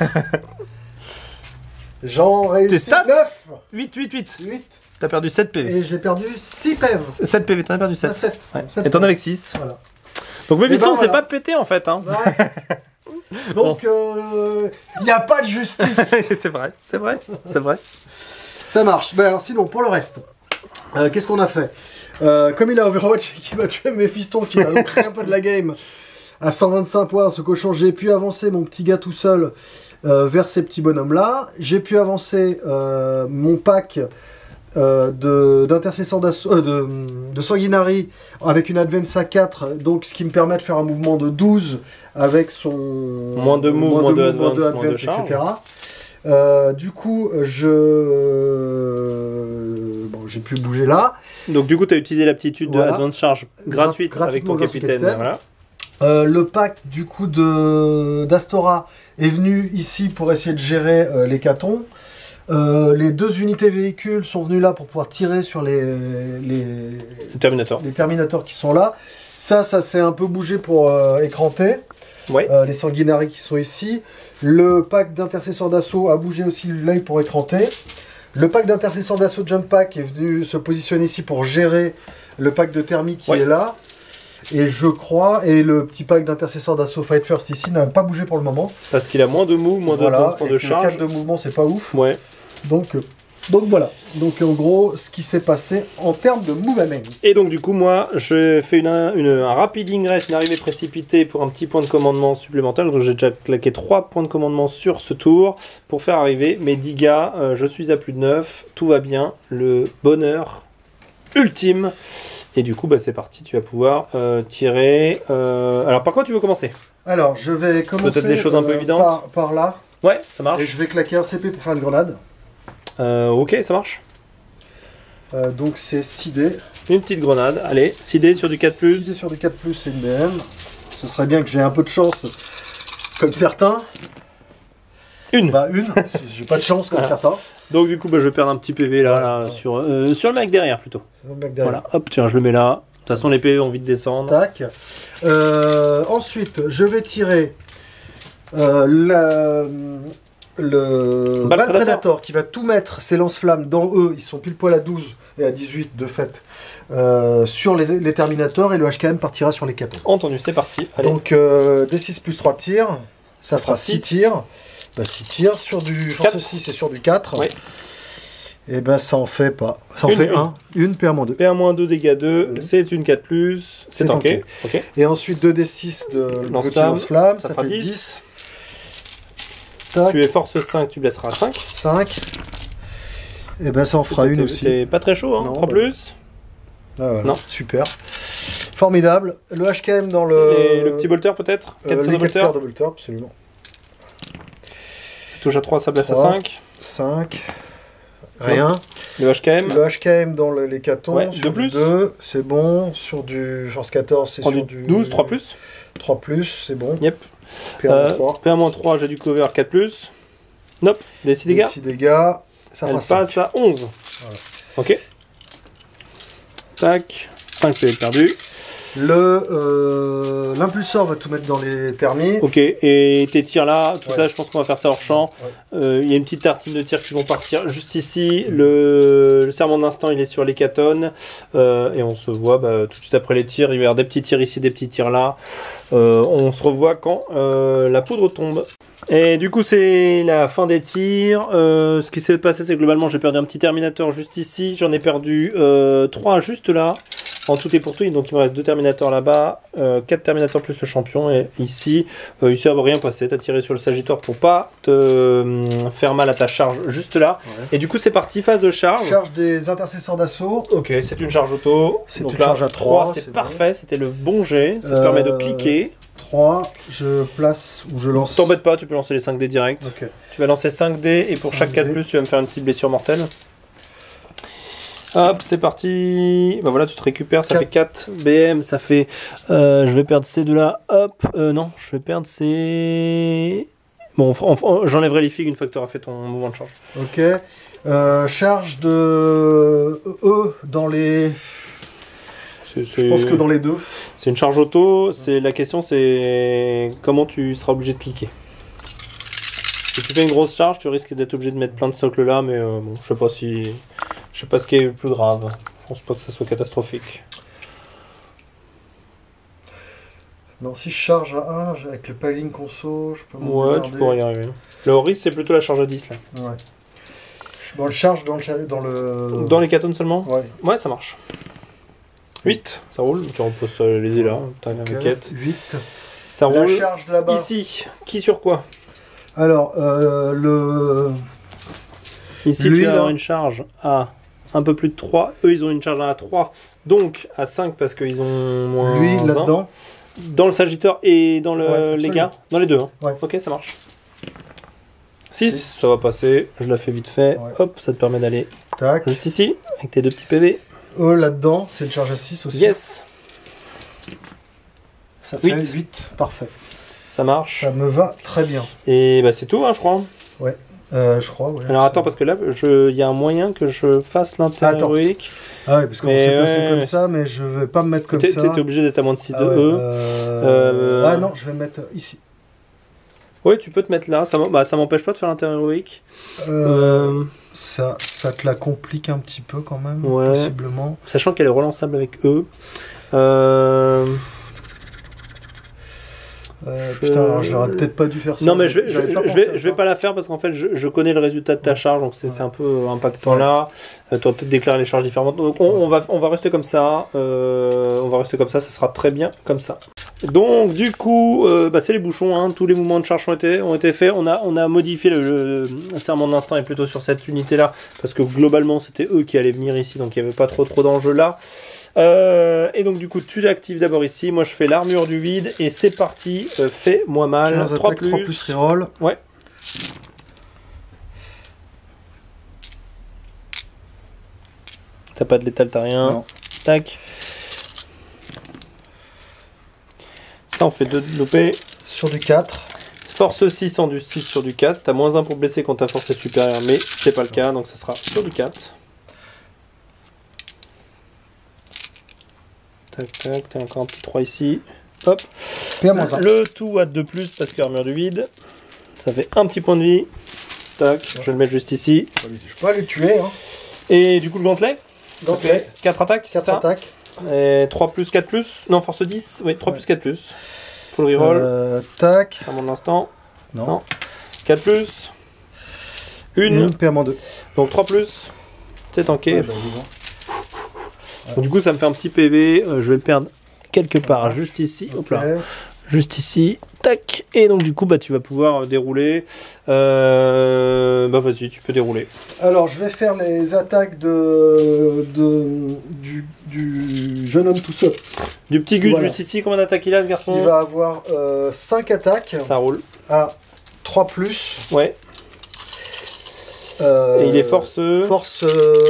J'en réussis 9. 8. T'as perdu 7 PV. Et j'ai perdu 6 PV. 7 PV, t'en as perdu 7. 7. Ouais. 7 et t'en avais 6. Voilà. Donc Méphiston, voilà. c'est pas pété en fait. Hein. Ouais. Donc, il n'y a pas de justice. C'est vrai. Ça marche. Ben alors sinon, pour le reste, qu'est-ce qu'on a fait? Comme il a Overwatch et qu'il m'a tué Méphiston, qui m'a donc créé un peu de la game, à 125 points, ce cochon, j'ai pu avancer mon petit gars tout seul vers ces petits bonhommes-là. J'ai pu avancer mon pack d'intercesseur d'assaut, de sanguinari avec une advance à 4, donc ce qui me permet de faire un mouvement de 12 avec son moins de move, moins de advance, etc. Du coup, bon, j'ai pu bouger là. Donc du coup, tu as utilisé l'aptitude de advance charge gratuite avec ton capitaine. Voilà. Le pack du coup d'Astora est venu ici pour essayer de gérer les catons. Les 2 unités véhicules sont venus là pour pouvoir tirer sur les Terminators qui sont là. Ça s'est un peu bougé pour écranter. Ouais. Les sanguinaries qui sont ici. Le pack d'intercesseurs d'assaut a bougé aussi l'œil pour écranter. Le pack d'intercesseurs d'assaut Jump Pack est venu se positionner ici pour gérer le pack de thermie qui est là. Et je crois, et le petit pack d'intercesseurs d'assaut Fight First ici n'a pas bougé pour le moment. Parce qu'il a moins de move, moins de charge. Le 4 de mouvement, c'est pas ouf. Ouais. Donc voilà. Donc en gros, ce qui s'est passé en termes de movement. Et donc du coup, moi, je fais un rapide ingress, une arrivée précipitée pour un petit point de commandement supplémentaire. Donc j'ai déjà claqué 3 points de commandement sur ce tour pour faire arriver mes 10 gars. Je suis à plus de 9, tout va bien, le bonheur ultime. Et du coup, c'est parti, tu vas pouvoir tirer. Alors par quoi tu veux commencer? Alors, je vais commencer peut-être des choses un peu évidentes par là. Ouais, ça marche. Et je vais claquer un CP pour faire une grenade. Ok, ça marche. Donc c'est 6D. Une petite grenade, allez, 6D sur du 4+. 6D sur du 4+, c'est une BM. Ce serait bien que j'ai un peu de chance, comme certains. Une. J'ai pas de chance comme certains. Donc du coup, je vais perdre un petit PV là, sur le mec derrière plutôt. Voilà, hop, tiens, je le mets là. De toute façon, les PV ont vite de descendre. Tac. Ensuite, je vais tirer le Balle Predator qui va tout mettre ses lance-flammes dans eux. Ils sont pile poil à 12 et à 18 de fait sur les Terminators, et le HKM partira sur les catons. Entendu, c'est parti. Allez. Donc D6 plus 3 tirs, ça fera 6 tirs. 6 tirs sur du force 6 et sur du 4. Oui. Et ça en fait pas. Ça en fait 1. Une PA-2. PA-2, dégâts 2, c'est une 4+, c'est tanké. Okay. Et ensuite 2D6 de lance-flamme, ça fait 10. Si tu es force 5, tu blesseras 5. 5. Et ça en fera une aussi. C'est pas très chaud, hein. Non, 3+. Ah, voilà. Non. Super. Formidable. Le HKM dans le petit bolter peut-être. 4 de bolter, absolument. Touche à 3, ça blesse à 5. 5. Rien. Le HKM. Le HKM dans les catons. Ouais, sur 2+. C'est bon. Sur du force 14, c'est sur du 12, 3+. 3+, c'est bon. Yep. PA-3. PA-3, j'ai du cover 4+. Nope. Des 6 dégâts. 6 dégâts. Ça elle passe à 11. Voilà. Ok. Tac. 5 PV perdus. L'impulsor va tout mettre dans les thermies. Ok, et tes tirs là, tout ça, je pense qu'on va faire ça hors champ. Il y a une petite tartine de tirs qui vont partir juste ici. Le serment d'instant, il est sur l'hécaton. Et on se voit tout de suite après les tirs. Il va y avoir des petits tirs ici, des petits tirs là. On se revoit quand la poudre tombe. Et du coup, c'est la fin des tirs. Ce qui s'est passé, c'est que globalement, j'ai perdu un petit Terminator juste ici. J'en ai perdu 3 juste là. En tout et pour tout, donc il me reste 2 Terminators là-bas, 4 Terminators plus le champion, et ici, il ne va rien passer. Tu as tiré sur le Sagittor pour pas te faire mal à ta charge juste là. Ouais. Et du coup, c'est parti, phase de charge. Charge des intercesseurs d'assaut. Ok, c'est une charge auto. C'est une charge à 3. C'est parfait, c'était le bon jet. Ça te permet de cliquer. 3, je place ou je lance. T'embête pas, tu peux lancer les 5 dés direct. Okay. Tu vas lancer 5 dés, et pour chaque 4+, tu vas me faire une petite blessure mortelle. Hop, c'est parti. Voilà, tu te récupères, ça 4. fait 4 BM, ça fait... je vais perdre ces deux-là. Hop, non, je vais perdre ces... Bon, j'enlèverai les figues une fois que tu auras fait ton mouvement de charge. Ok. Charge de E dans les... Je pense que dans les deux. C'est une charge auto. La question, c'est comment tu seras obligé de cliquer. Si tu fais une grosse charge, tu risques d'être obligé de mettre plein de socles là, mais bon, je sais pas ce qui est le plus grave. Je pense pas que ça soit catastrophique. Non, si je charge à 1 avec le piling conso, je peux m'en Ouais, tu pourrais y arriver. Le Horis, c'est plutôt la charge à 10 là. Ouais. Bon, le charge dans le... Dans les catons seulement. Ouais. Ouais, ça marche. 8, ça roule. Tu reposes les dés là. T'as une requête. 8. Ça roule. La charge là-bas. Ici, qui sur quoi? Alors, Ici, lui, tu vas avoir une charge à un peu plus de 3. Eux, ils ont une charge à 3, donc à 5 parce qu'ils ont moins Lui, 1. là-dedans. Dans le Sagitteur et dans Ouais, les gars. Dans les deux. Hein. Ouais. Ok, ça marche. 6, Six. ça va passer. Je la fais vite fait. Ouais. Hop, ça te permet d'aller Tac. juste ici, avec tes 2 petits PV. Eux, là-dedans, c'est une charge à 6 aussi. Yes, Ça fait 8. 8. Parfait. ça marche. Ça me va très bien. Et bah c'est tout, hein, je crois. Je crois, ouais. Alors attends, parce que là, il y a un moyen que je fasse l'intériorique. Ah ouais, parce qu'on Mais s'est placé ouais, comme ouais. ça, mais je vais pas me mettre comme ça. T'es obligé d'être à moins de 6 Ah de ouais, E. Ah non, je vais me mettre ici. Oui, tu peux te mettre là. Ça m'empêche pas de faire l'intériorique. Ça te la complique un petit peu quand même, Ouais. possiblement. Sachant qu'elle est relançable avec E. Putain, alors je l'aurais peut-être pas dû faire ça. Non, mais je J'avais pas pensé à vais ça. pas la faire parce qu'en fait, je connais le résultat de ta charge, donc c'est un peu impactant Ouais. là. Tu vas peut-être déclarer les charges différemment. Donc on va rester comme ça. Ça sera très bien comme ça. Donc du coup, c'est les bouchons. Hein. Tous les mouvements de charge ont été faits. On a modifié le serment d'instinct est plutôt sur cette unité là parce que globalement c'était eux qui allaient venir ici, donc il n'y avait pas trop d'enjeux là. Et donc du coup tu l'actives d'abord ici, moi je fais l'armure du vide et c'est parti, fais-moi mal. 15 3 attaques, 3 plus reroll. Ouais. T'as pas de létal, t'as rien. Non. Tac. Ça on fait 2 de loupé. Sur du 4. Force 6 en du 6 sur du 4. T'as moins 1 pour blesser quand ta force est supérieure, mais c'est pas le cas, donc ça sera sur du 4. Tac, tac, t'as encore un petit 3 ici. Hop. PA-1. Le tout à 2 plus parce que armure du vide. Ça fait un petit point de vie. Tac, je vais le mettre juste ici. Je peux pas les tuer. Hein. Et du coup, le gantelet. Gantelet. 4 attaques, c'est 4 ça. attaques. Et 3 plus, 4 plus. Non, force 10. Oui, 3 plus, 4 plus. Full reroll. Tac. Ça mon instant. Non. 4 plus. Une. PA-2. Donc 3 plus. C'est tanké. Ouais, bah, évidemment. Donc, du coup, ça me fait un petit PV. Je vais le perdre quelque part, juste ici. Hop là. Ok. Juste ici. Tac. Et donc, du coup, tu vas pouvoir dérouler. Vas-y, tu peux dérouler. Alors, je vais faire les attaques du jeune homme tout seul. Du petit Gus, Voilà. juste ici. Combien d'attaques il a, ce garçon? Il va avoir 5 attaques Ça roule. à 3 plus. Ouais. Et il est force. Force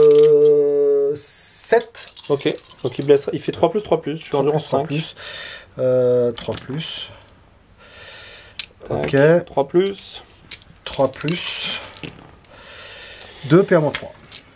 7. Ok. Donc, il blesse. Il fait 3 plus, 3 plus. Je suis en endurance 5. 3 plus. Tac. Ok. 3 plus. 3 plus. 2 PA-3.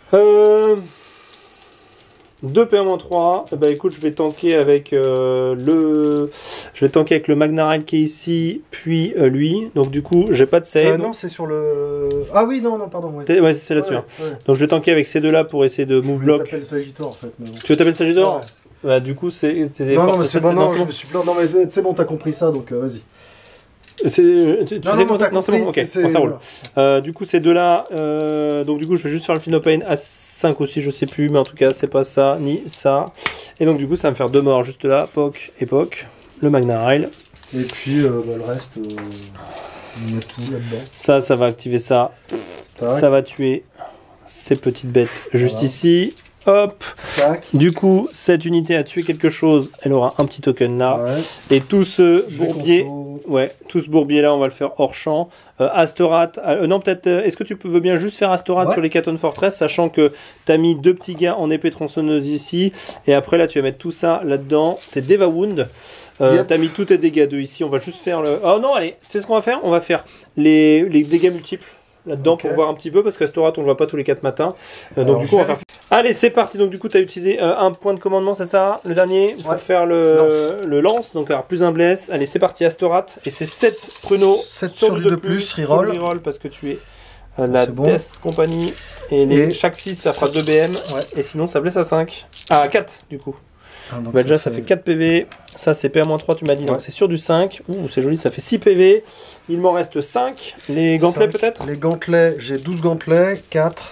2 PA-3, bah écoute, je vais tanker avec le Magnaride qui est ici, puis lui. Donc du coup, j'ai pas de save. Non, c'est sur le... Ah oui, non, pardon. Ouais, Ouais, c'est là-dessus. Hein. ouais. Donc je vais tanker avec ces deux-là pour essayer de Je move voulais block. taper le Sagittor en fait. Mais bon. Tu veux taper le Sagittor? Ouais. Bah du coup, c'est des Non, forces mais c'est 7, bon, non, c'est je me suis plein. Non, mais c'est bon, t'as compris ça, donc vas-y. Tu sais comment t'as non, c'est compris, bon, ok, c'est- bon, ça roule. voilà. Du coup, ces deux-là, donc du coup, je vais juste faire le Phenopain à 5 aussi, je sais plus, mais en tout cas, c'est pas ça, ni ça. Et donc, du coup, ça va me faire 2 morts juste là, Poc et Poc, le Magnaride. Et puis le reste, il y a tout là-dedans. Ça va activer ça. Tac. Ça va tuer ces petites bêtes juste Voilà. ici. Hop. Tac. Du coup, cette unité a tué quelque chose. Elle aura un petit token là. Ouais. Et tout ce Je vais bourbier... conso. Ouais, tout ce bourbier là, on va le faire hors champ. Astorat, non peut-être, est-ce que tu veux bien juste faire Astorat Ouais. sur les Caton Fortress, sachant que t'as mis 2 petits gars en épée tronçonneuse ici, et après là tu vas mettre tout ça là-dedans, tes Deva Wound, Yep. t'as mis tous tes dégâts de ici, on va juste faire le... Oh non, allez, c'est ce qu'on va faire, on va faire les dégâts multiples là-dedans Ok. pour voir un petit peu, parce qu'Astorat on le voit pas tous les 4 matins, donc Alors, du coup on va je vais- faire... Allez, c'est parti, donc du coup tu as utilisé un point de commandement, c'est ça, le dernier, pour Ouais. faire le lance, donc alors plus un bless, allez c'est parti Astorat, et c'est 7 pruneaux 7 sur du 2 plus, reroll. reroll parce que tu es la C'est bon. Death Company, et, Et chaque 6 ça fera 2 BM, Ouais. et sinon ça blesse à 5, à 4 du coup. Ah, donc Bah déjà ça fait 4 PV, ça c'est PA-3 tu m'as dit, donc Ouais. c'est sur du 5, ouh c'est joli, ça fait 6 PV, il m'en reste 5, les gantelets 5. peut-être. Les gantelets, j'ai 12 gantelets, 4.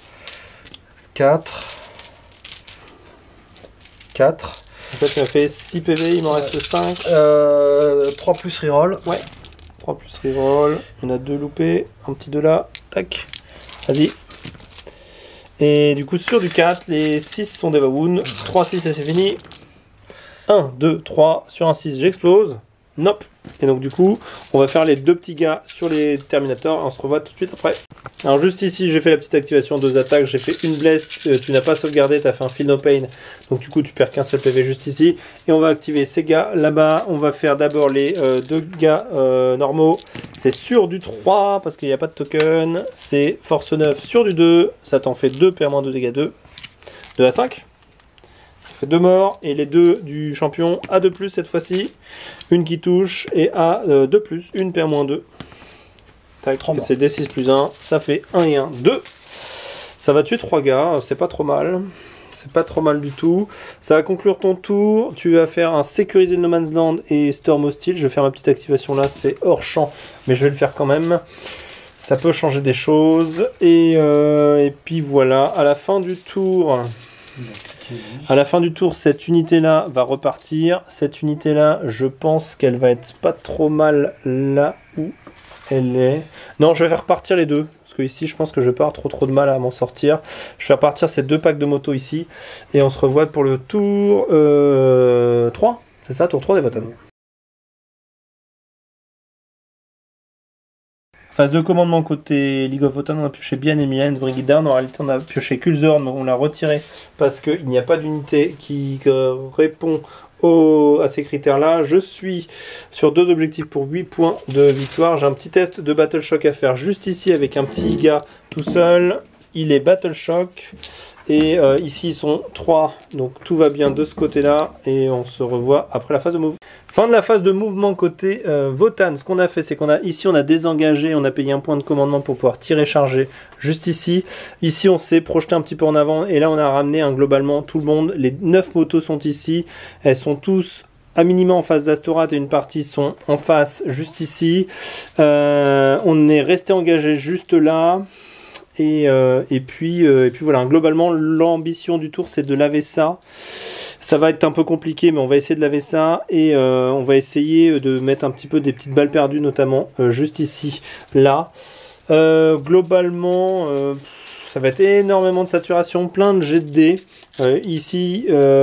4. 4. Donc là tu m'as fait 6 PV, il m'en reste 5, 3 plus reroll. 3 plus reroll, il y en a 2 loupés, un petit 2 là, tac, vas-y. Et du coup, sur du 4, les 6 sont des wounds. 3, 6 et c'est fini. 1, 2, 3. Sur un 6, j'explose. Nope. Et donc du coup, on va faire les 2 petits gars sur les Terminators et on se revoit tout de suite après. Alors juste ici, j'ai fait la petite activation 2 attaques, j'ai fait une bless, tu n'as pas sauvegardé, tu as fait un feel no pain, donc du coup tu perds qu'un seul PV juste ici. Et on va activer ces gars là-bas, on va faire d'abord les 2 gars normaux. C'est sur du 3 parce qu'il n'y a pas de token, c'est force 9 sur du 2, ça t'en fait 2 PA-2 dégâts 2, 2 à 5. Ça fait 2 morts, et les 2 du champion à 2+, cette fois-ci. Une qui touche, et à 2+, une PA-2. C'est D6 plus 1, ça fait 1 et 1, 2. Ça va tuer 3 gars, c'est pas trop mal. C'est pas trop mal du tout. Ça va conclure ton tour. Tu vas faire un sécuriser No Man's Land et Storm Hostile. Je vais faire ma petite activation là, c'est hors champ, mais je vais le faire quand même. Ça peut changer des choses. Et puis voilà, à la fin du tour... cette unité-là va repartir. Cette unité-là, je pense qu'elle va être pas trop mal là où elle est. Non, je vais faire partir les 2. Parce que ici, je pense que je vais pas avoir trop de mal à m'en sortir. Je vais faire partir ces 2 packs de moto ici. Et on se revoit pour le tour 3. C'est ça, tour 3 des Votan. Phase de commandement côté League of Votan, on a pioché bien Emilian, Bring It Down. En réalité, on a pioché Kulzorn, mais on l'a retiré parce qu'il n'y a pas d'unité qui répond à ces critères-là. Je suis sur 2 objectifs pour 8 points de victoire. J'ai un petit test de Battle Shock à faire juste ici avec un petit gars tout seul. Il est Battle Shock. Et ici, ils sont 3. Donc tout va bien de ce côté-là. Et on se revoit après la phase de mouvement. Fin de la phase de mouvement côté Votan. Ce qu'on a fait, c'est qu'on a ici, on a désengagé. On a payé un point de commandement pour pouvoir tirer charger juste ici. Ici, on s'est projeté un petit peu en avant. Et là, on a ramené globalement tout le monde. Les 9 motos sont ici. Elles sont tous à minima en face d'Astorat et une partie sont en face juste ici. On est resté engagé juste là. Et puis voilà, globalement l'ambition du tour c'est de laver ça. Ça va être un peu compliqué mais on va essayer de laver ça. Et on va essayer de mettre un petit peu des petites balles perdues, notamment juste ici, là. Globalement ça va être énormément de saturation, plein de jets de dés. Ici,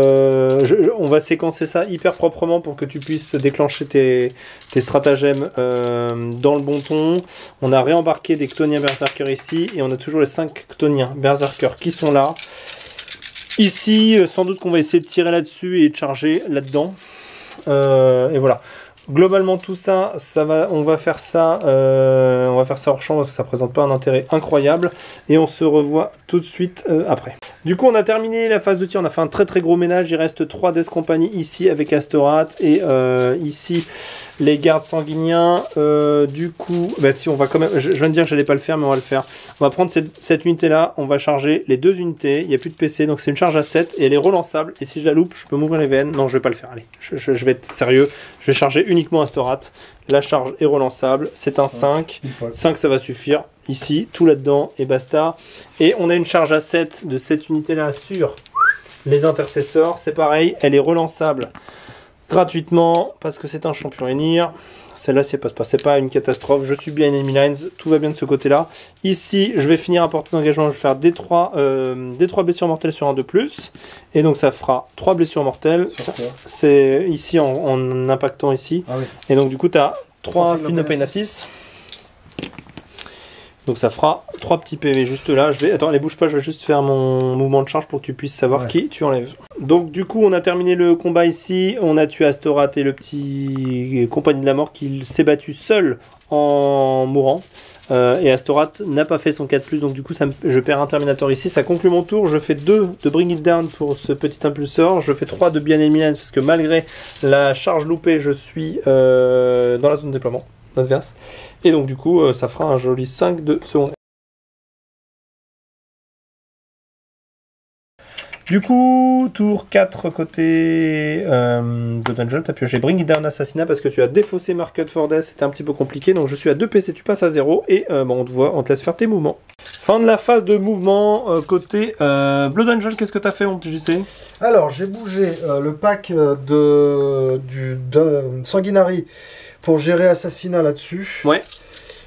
on va séquencer ça hyper proprement pour que tu puisses déclencher tes stratagèmes dans le bon ton. On a réembarqué des Chtoniens Berserkers ici et on a toujours les 5 Chtoniens Berserkers qui sont là. Ici, sans doute qu'on va essayer de tirer là-dessus et de charger là-dedans. Et voilà. Globalement tout ça, on va faire ça hors champ parce que ça présente pas un intérêt incroyable et on se revoit tout de suite après. Du coup on a terminé la phase de tir, on a fait un très très gros ménage, il reste 3 Death Company ici avec Astorat et ici les gardes sanguiniens. Du coup, si on va quand même, je viens de dire que j'allais pas le faire mais on va le faire. On va prendre cette unité là, on va charger les 2 unités, il n'y a plus de PC donc c'est une charge à 7 et elle est relançable et si je la loupe je peux m'ouvrir les veines. Non je vais pas le faire, allez, je vais être sérieux, je vais charger uniquement Astorat. La charge est relançable, c'est un 5. 5 ça va suffire. Ici, tout là-dedans et basta. Et on a une charge à 7 de cette unité-là sur les intercesseurs. C'est pareil, elle est relançable gratuitement parce que c'est un champion Enir. Celle-là, ça passe pas. C'est pas une catastrophe. Je suis bien Enemy Lines. Tout va bien de ce côté-là. Ici, je vais finir à portée d'engagement. Je vais faire des 3 blessures mortelles sur un de plus. Et donc, ça fera 3 blessures mortelles. C'est ici en impactant ici. Ah oui. Et donc, du coup, tu as 3 Feel No Pain à 6. Donc ça fera 3 petits PV juste là. Attends, allez, bouge pas, je vais juste faire mon mouvement de charge pour que tu puisses savoir qui tu enlèves. Donc du coup, on a terminé le combat ici. On a tué Astorat et le petit compagnie de la mort qui s'est battu seul en mourant. Et Astorat n'a pas fait son 4+, donc du coup je perds un Terminator ici. Ça conclut mon tour. Je fais 2 de Bring It Down pour ce petit impulseur. Je fais 3 de Bien Eminence parce que malgré la charge loupée, je suis dans la zone de déploiement adverse. Et donc du coup ça fera un joli 5 de secondaire. Du coup, tour 4 côté de Dungeon, tu as pioché Bring It Down Assassinat parce que tu as défaussé Market for Death, c'était un petit peu compliqué, donc je suis à 2 PC, tu passes à 0 et on te laisse faire tes mouvements. Fin de la phase de mouvement côté Blood Angel, qu'est-ce que tu as fait mon petit JC? Alors, j'ai bougé le pack de Sanguinary pour gérer Assassinat là-dessus. Ouais.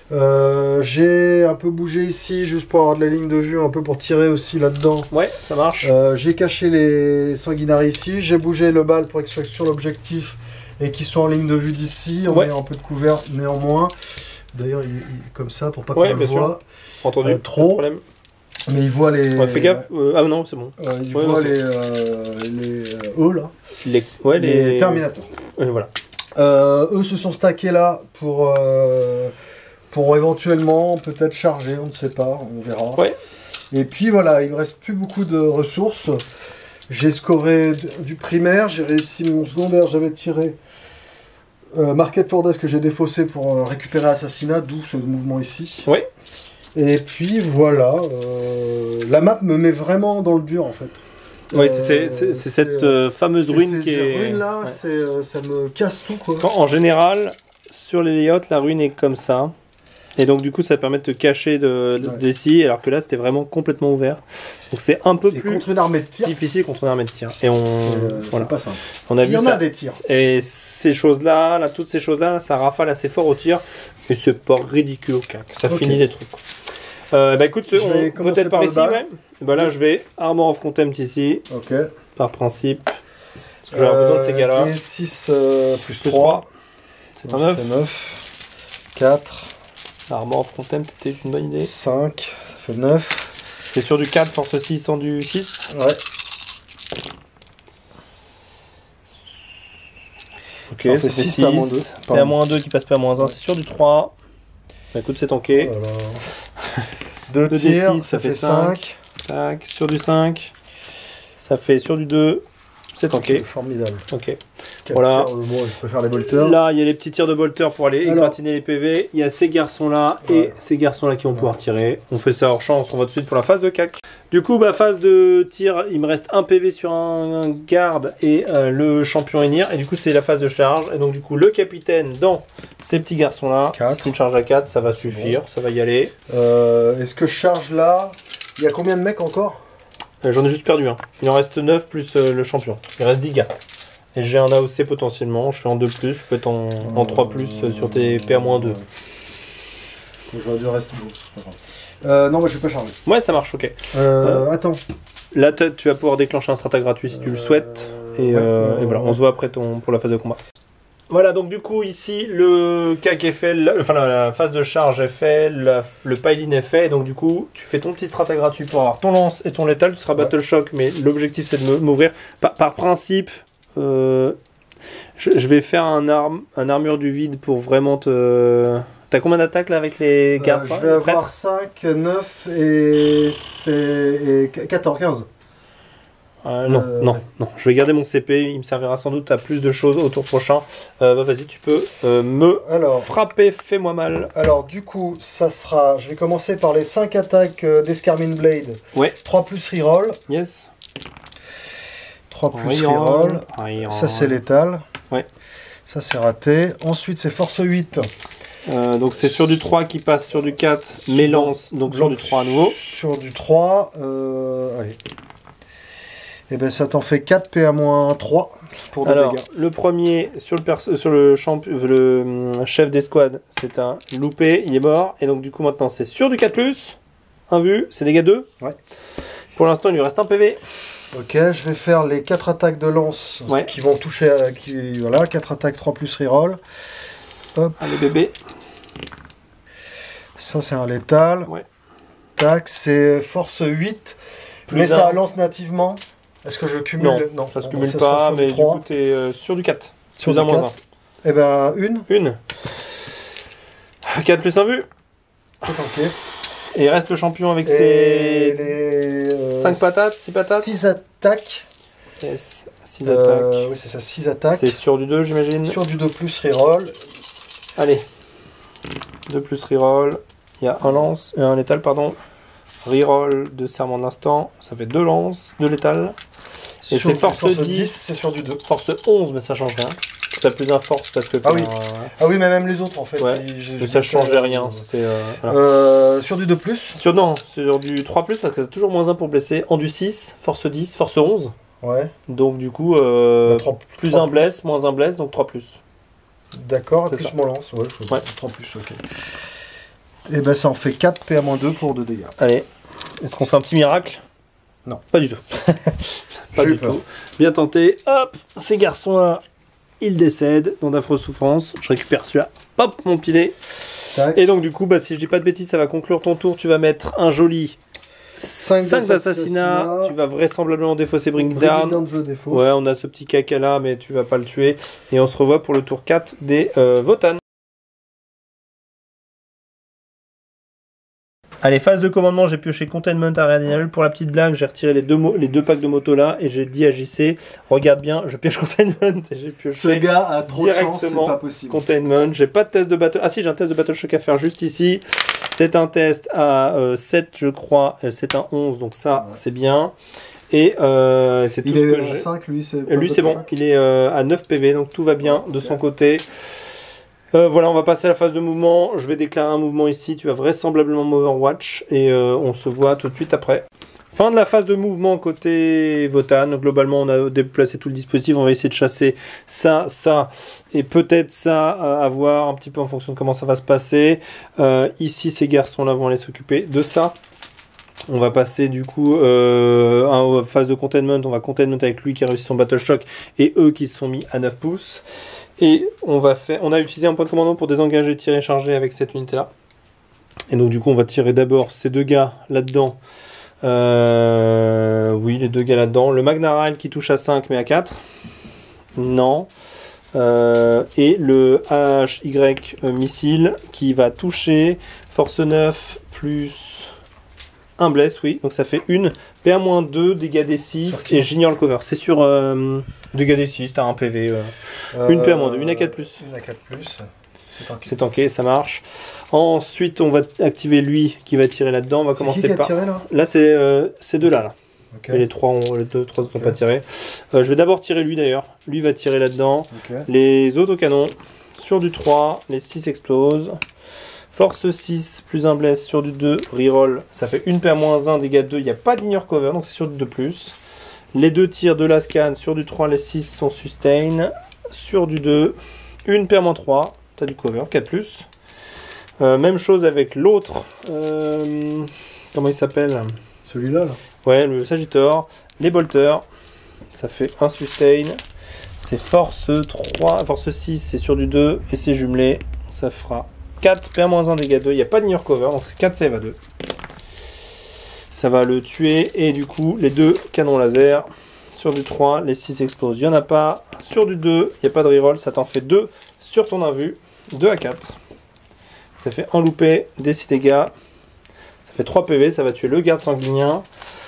J'ai un peu bougé ici, juste pour avoir de la ligne de vue, un peu pour tirer aussi là-dedans. Ouais, ça marche. J'ai caché les sanguinaries ici, j'ai bougé le bal pour extraire sur l'objectif et qui sont en ligne de vue d'ici, en ayant un peu de couvert néanmoins. D'ailleurs, comme ça, pour pas qu'on le voit. Entendu, trop. Problème. Mais il voit les... Ouais, fais gaffe. Ah non, c'est bon. Il voit les eux, là. Les Terminators. Voilà. Eux se sont stackés là pour éventuellement peut-être charger, on ne sait pas, on verra. Ouais. Et puis voilà, il me reste plus beaucoup de ressources. J'ai scoré du primaire, j'ai réussi mon secondaire, j'avais tiré Market Fordes que j'ai défaussé pour récupérer Assassinat, d'où ce mouvement ici. Ouais. Et puis voilà, la map me met vraiment dans le dur en fait. Oui, c'est cette fameuse ruine qui est... Cette ruine là, ouais. Ça me casse tout quoi. En général, sur les layouts, la ruine est comme ça. Et donc du coup, ça permet de te cacher d'ici, alors que là, c'était vraiment complètement ouvert. Donc c'est un peu plus contre une armée de tir. difficile contre une armée de tir. Et c'est pas simple. On a Il y vu en ça. a des tirs. Et ces choses-là, toutes ces choses-là, ça rafale assez fort au tir. Et c'est pas ridicule au cac. Ça finit les trucs. Bah écoute, on peut-être par ici, ouais. Bah là, je vais Armor of Contempt ici. Ok. Par principe. Parce que j'aurai besoin de ces gars-là. Et 6 plus 3. C'est un 9. 4. Armor of Contempt était une bonne idée. 5. Ça fait 9. C'est sur du 4, force 6 sans du 6. Ouais. Ok, ça fait 6 PA-2. PA-2 qui passe PA-1, c'est sur du 3. Bah écoute, c'est tanké. 2 tirs, ça fait 5. Tac, sur du 5. Ça fait sur du 2. C'est tanké. Formidable. Ok. Voilà. Je peux faire les bolters. Là, il y a les petits tirs de bolters pour aller gratiner les PV. Il y a ces garçons-là et ces garçons-là qui vont pouvoir tirer. On fait ça hors chance. On va tout de suite pour la phase de cac. Du coup, phase de tir, il me reste un PV sur un garde et le champion Enir. Et du coup, c'est la phase de charge. Et donc, du coup, le capitaine dans ces petits garçons-là. Une charge à 4, ça va suffire. Ça va y aller. Est-ce que je charge là? Il y a combien de mecs encore? J'en ai juste perdu un. Il en reste 9 plus le champion. Il reste 10 gars. Et j'ai un AOC potentiellement. Je suis en 2+, je peux être en 3+, sur tes PA-2. J'aurais dû rester bon. Non, mais je vais pas charger. Ouais, ça marche, ok. Attends. Là, tu vas pouvoir déclencher un strata gratuit si tu le souhaites. Et voilà, on se voit après pour la phase de combat. Voilà, donc du coup, ici, le CAC est fait, la phase de charge est fait, le piling est fait, et donc du coup, tu fais ton petit strata gratuit pour avoir ton lance et ton létal, tu seras Battle Shock, mais l'objectif c'est de m'ouvrir. Par principe, je vais faire un armure du vide pour vraiment te... T'as combien d'attaques là avec les gardes? Je vais avoir 5, 9 et 14, 15. Non, je vais garder mon CP, il me servira sans doute à plus de choses au tour prochain. Vas-y, tu peux me frapper, fais-moi mal. Alors du coup, ça sera, je vais commencer par les 5 attaques d'Escarmine Blade. Ouais. 3 plus reroll. Yes. 3 plus reroll. Ça c'est létal. Ouais. Ça c'est raté. Ensuite c'est force 8. Donc c'est sur du 3 qui passe sur du 4, mais lance, donc sur du 3 à nouveau. Sur du 3, allez. Et ben ça t'en fait 4 PA-3 pour des dégâts. Le premier sur le chef d'escouade, c'est un loupé, il est mort. Et donc du coup maintenant c'est sur du 4+, un vu, c'est dégâts 2. Ouais. Pour l'instant il lui reste un PV. Ok, je vais faire les 4 attaques de lance qui vont toucher, voilà, 4 attaques 3 plus reroll. Hop. Allez bébé. Ça c'est un létal. Ouais. Tac, c'est force 8. Mais ça lance nativement. Est-ce que je cumule? Non, ça se cumule pas, mais du coup t'es sur du 4. Sur un moins 1. Eh ben, une. 4 plus 1 vu. Ok. Et il reste le champion avec ses 5 patates, 6 patates. 6 attaques. Yes, 6 attaques. Oui, c'est ça, 6 attaques. C'est sur du 2, j'imagine. Sur du 2 plus reroll. Allez. 2 plus reroll. Il y a un lance, un létal, pardon. Reroll de serment d'instant. Ça fait 2 lances, 2 létals. Et c'est force 10. C'est sur du 2. Force 11, mais ça change rien. T'as plus d'un force parce que... Ah oui, mais même les autres en fait. Ouais. Mais ça changeait rien. Voilà. Sur du 2 plus. Non, sur du 3 plus parce que t'as toujours moins 1 pour blesser. En du 6, force 10, force 11. Ouais. Donc du coup, 3, plus 1 blesse, moins 1 blesse, donc 3 plus. D'accord, plus mon lance. Ouais, 3 plus, ok. Et ben ça en fait 4 PA-2 pour 2 dégâts. Allez, est-ce qu'on fait un petit miracle? Non. Pas du tout. Pas du tout. Bien tenté. Hop, ces garçons-là, ils décèdent dans d'affreuses souffrances. Je récupère celui-là. Hop, mon pilet. Tac. Et donc du coup, bah, si je dis pas de bêtises, ça va conclure ton tour. Tu vas mettre un joli 5 d'assassinat. Tu vas vraisemblablement défausser Bring It Down. Je défausse. Ouais, on a ce petit caca là, mais tu vas pas le tuer. Et on se revoit pour le tour 4 des Votann. Allez, phase de commandement, j'ai pioché Containment à Radianal. Pour la petite blague, j'ai retiré les deux packs de moto là et j'ai dit à JC, regarde bien, je pioche Containment et j'ai pioché. Ce gars a trop de chance, c'est pas possible. Containment, j'ai pas de test de battle. Ah si, j'ai un test de Battle Shock à faire juste ici. C'est un test à 7, je crois. C'est un 11, donc ça, ouais. C'est bien. Et c'est tout ce que j'ai. 5, lui, c'est bon. Il est à 9 PV, donc tout va bien de son côté. Voilà, on va passer à la phase de mouvement. Je vais déclarer un mouvement ici. Tu vas vraisemblablement m'Overwatch et on se voit tout de suite après. Fin de la phase de mouvement côté Votann. Globalement, on a déplacé tout le dispositif. On va essayer de chasser ça et peut-être ça à voir un petit peu en fonction de comment ça va se passer. Ici, ces garçons-là vont aller s'occuper de ça. On va passer du coup en phase de containment. On va containment avec lui qui a réussi son Battle Shock et eux qui se sont mis à 9 pouces. Et on a utilisé un point de commandement pour désengager, tirer, charger avec cette unité là. Et donc du coup on va tirer d'abord ces deux gars là-dedans. Oui, les deux gars là-dedans. Le Magna qui touche à 5 mais à 4. Non. Et le HY missile qui va toucher force 9 plus 1 bless, oui. Donc ça fait une PA-2, dégâts D6 et j'ignore le cover. C'est sur dégâts D6, t'as un PV. Une PA-2, une à 4+. Une à 4+. C'est tanké, ça marche. Ensuite, on va activer lui qui va tirer là-dedans. On va commencer par. Là, c'est ces deux-là. Là. Okay. Et les trois autres n'ont pas tiré. Je vais d'abord tirer lui d'ailleurs. Lui va tirer là-dedans. Okay. Les autocanons sur du 3, les 6 explosent. Force 6 plus un bless sur du 2, reroll, ça fait une PA-1, dégâts 2, il n'y a pas d'ignore cover, donc c'est sur du 2+. Les deux tirs de la scan sur du 3, les 6 sont sustain. Sur du 2, une PA-3, tu as du cover, 4+. Même chose avec l'autre, comment il s'appelle? Celui-là là. Ouais, le Sagittor. Les bolters, ça fait un sustain. C'est force 3, force 6, c'est sur du 2, et c'est jumelé, ça fera 4, PA-1, dégâts 2, il n'y a pas de near cover, donc c'est 4 save à 2. Ça va le tuer, et du coup, les deux canons laser, sur du 3, les 6 explosent, il n'y en a pas. Sur du 2, il n'y a pas de reroll, ça t'en fait 2 sur ton invu, 2 à 4. Ça fait un loupé, des 6 dégâts, ça fait 3 PV, ça va tuer le garde sanguinien.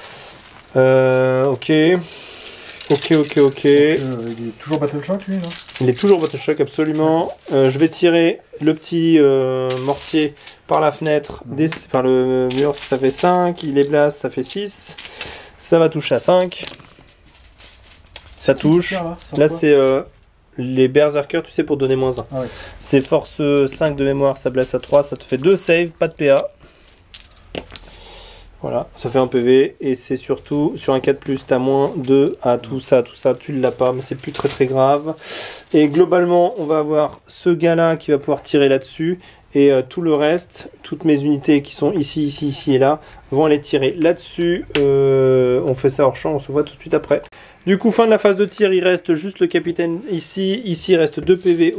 Ok. Ok. Il est toujours Battle Shock lui là. Il est toujours Battle Shock absolument. Je vais tirer le petit mortier par la fenêtre, par le mur, ça fait 5. Il est blast, ça fait 6. Ça va toucher à 5. Ça touche. Là c'est les berserkers, tu sais, pour donner -1. Ah, ouais. C'est force 5 de mémoire, ça blesse à 3. Ça te fait 2 saves, pas de PA. Voilà, ça fait un PV et c'est surtout sur un 4+, t'as -2 à tout ça, tu l'as pas, mais c'est plus très grave. Et globalement, on va avoir ce gars-là qui va pouvoir tirer là-dessus et tout le reste, toutes mes unités qui sont ici et là, vont aller tirer là-dessus. On fait ça hors champ, on se voit tout de suite après. Du coup, fin de la phase de tir, il reste juste le capitaine ici. Ici, il reste 2 PV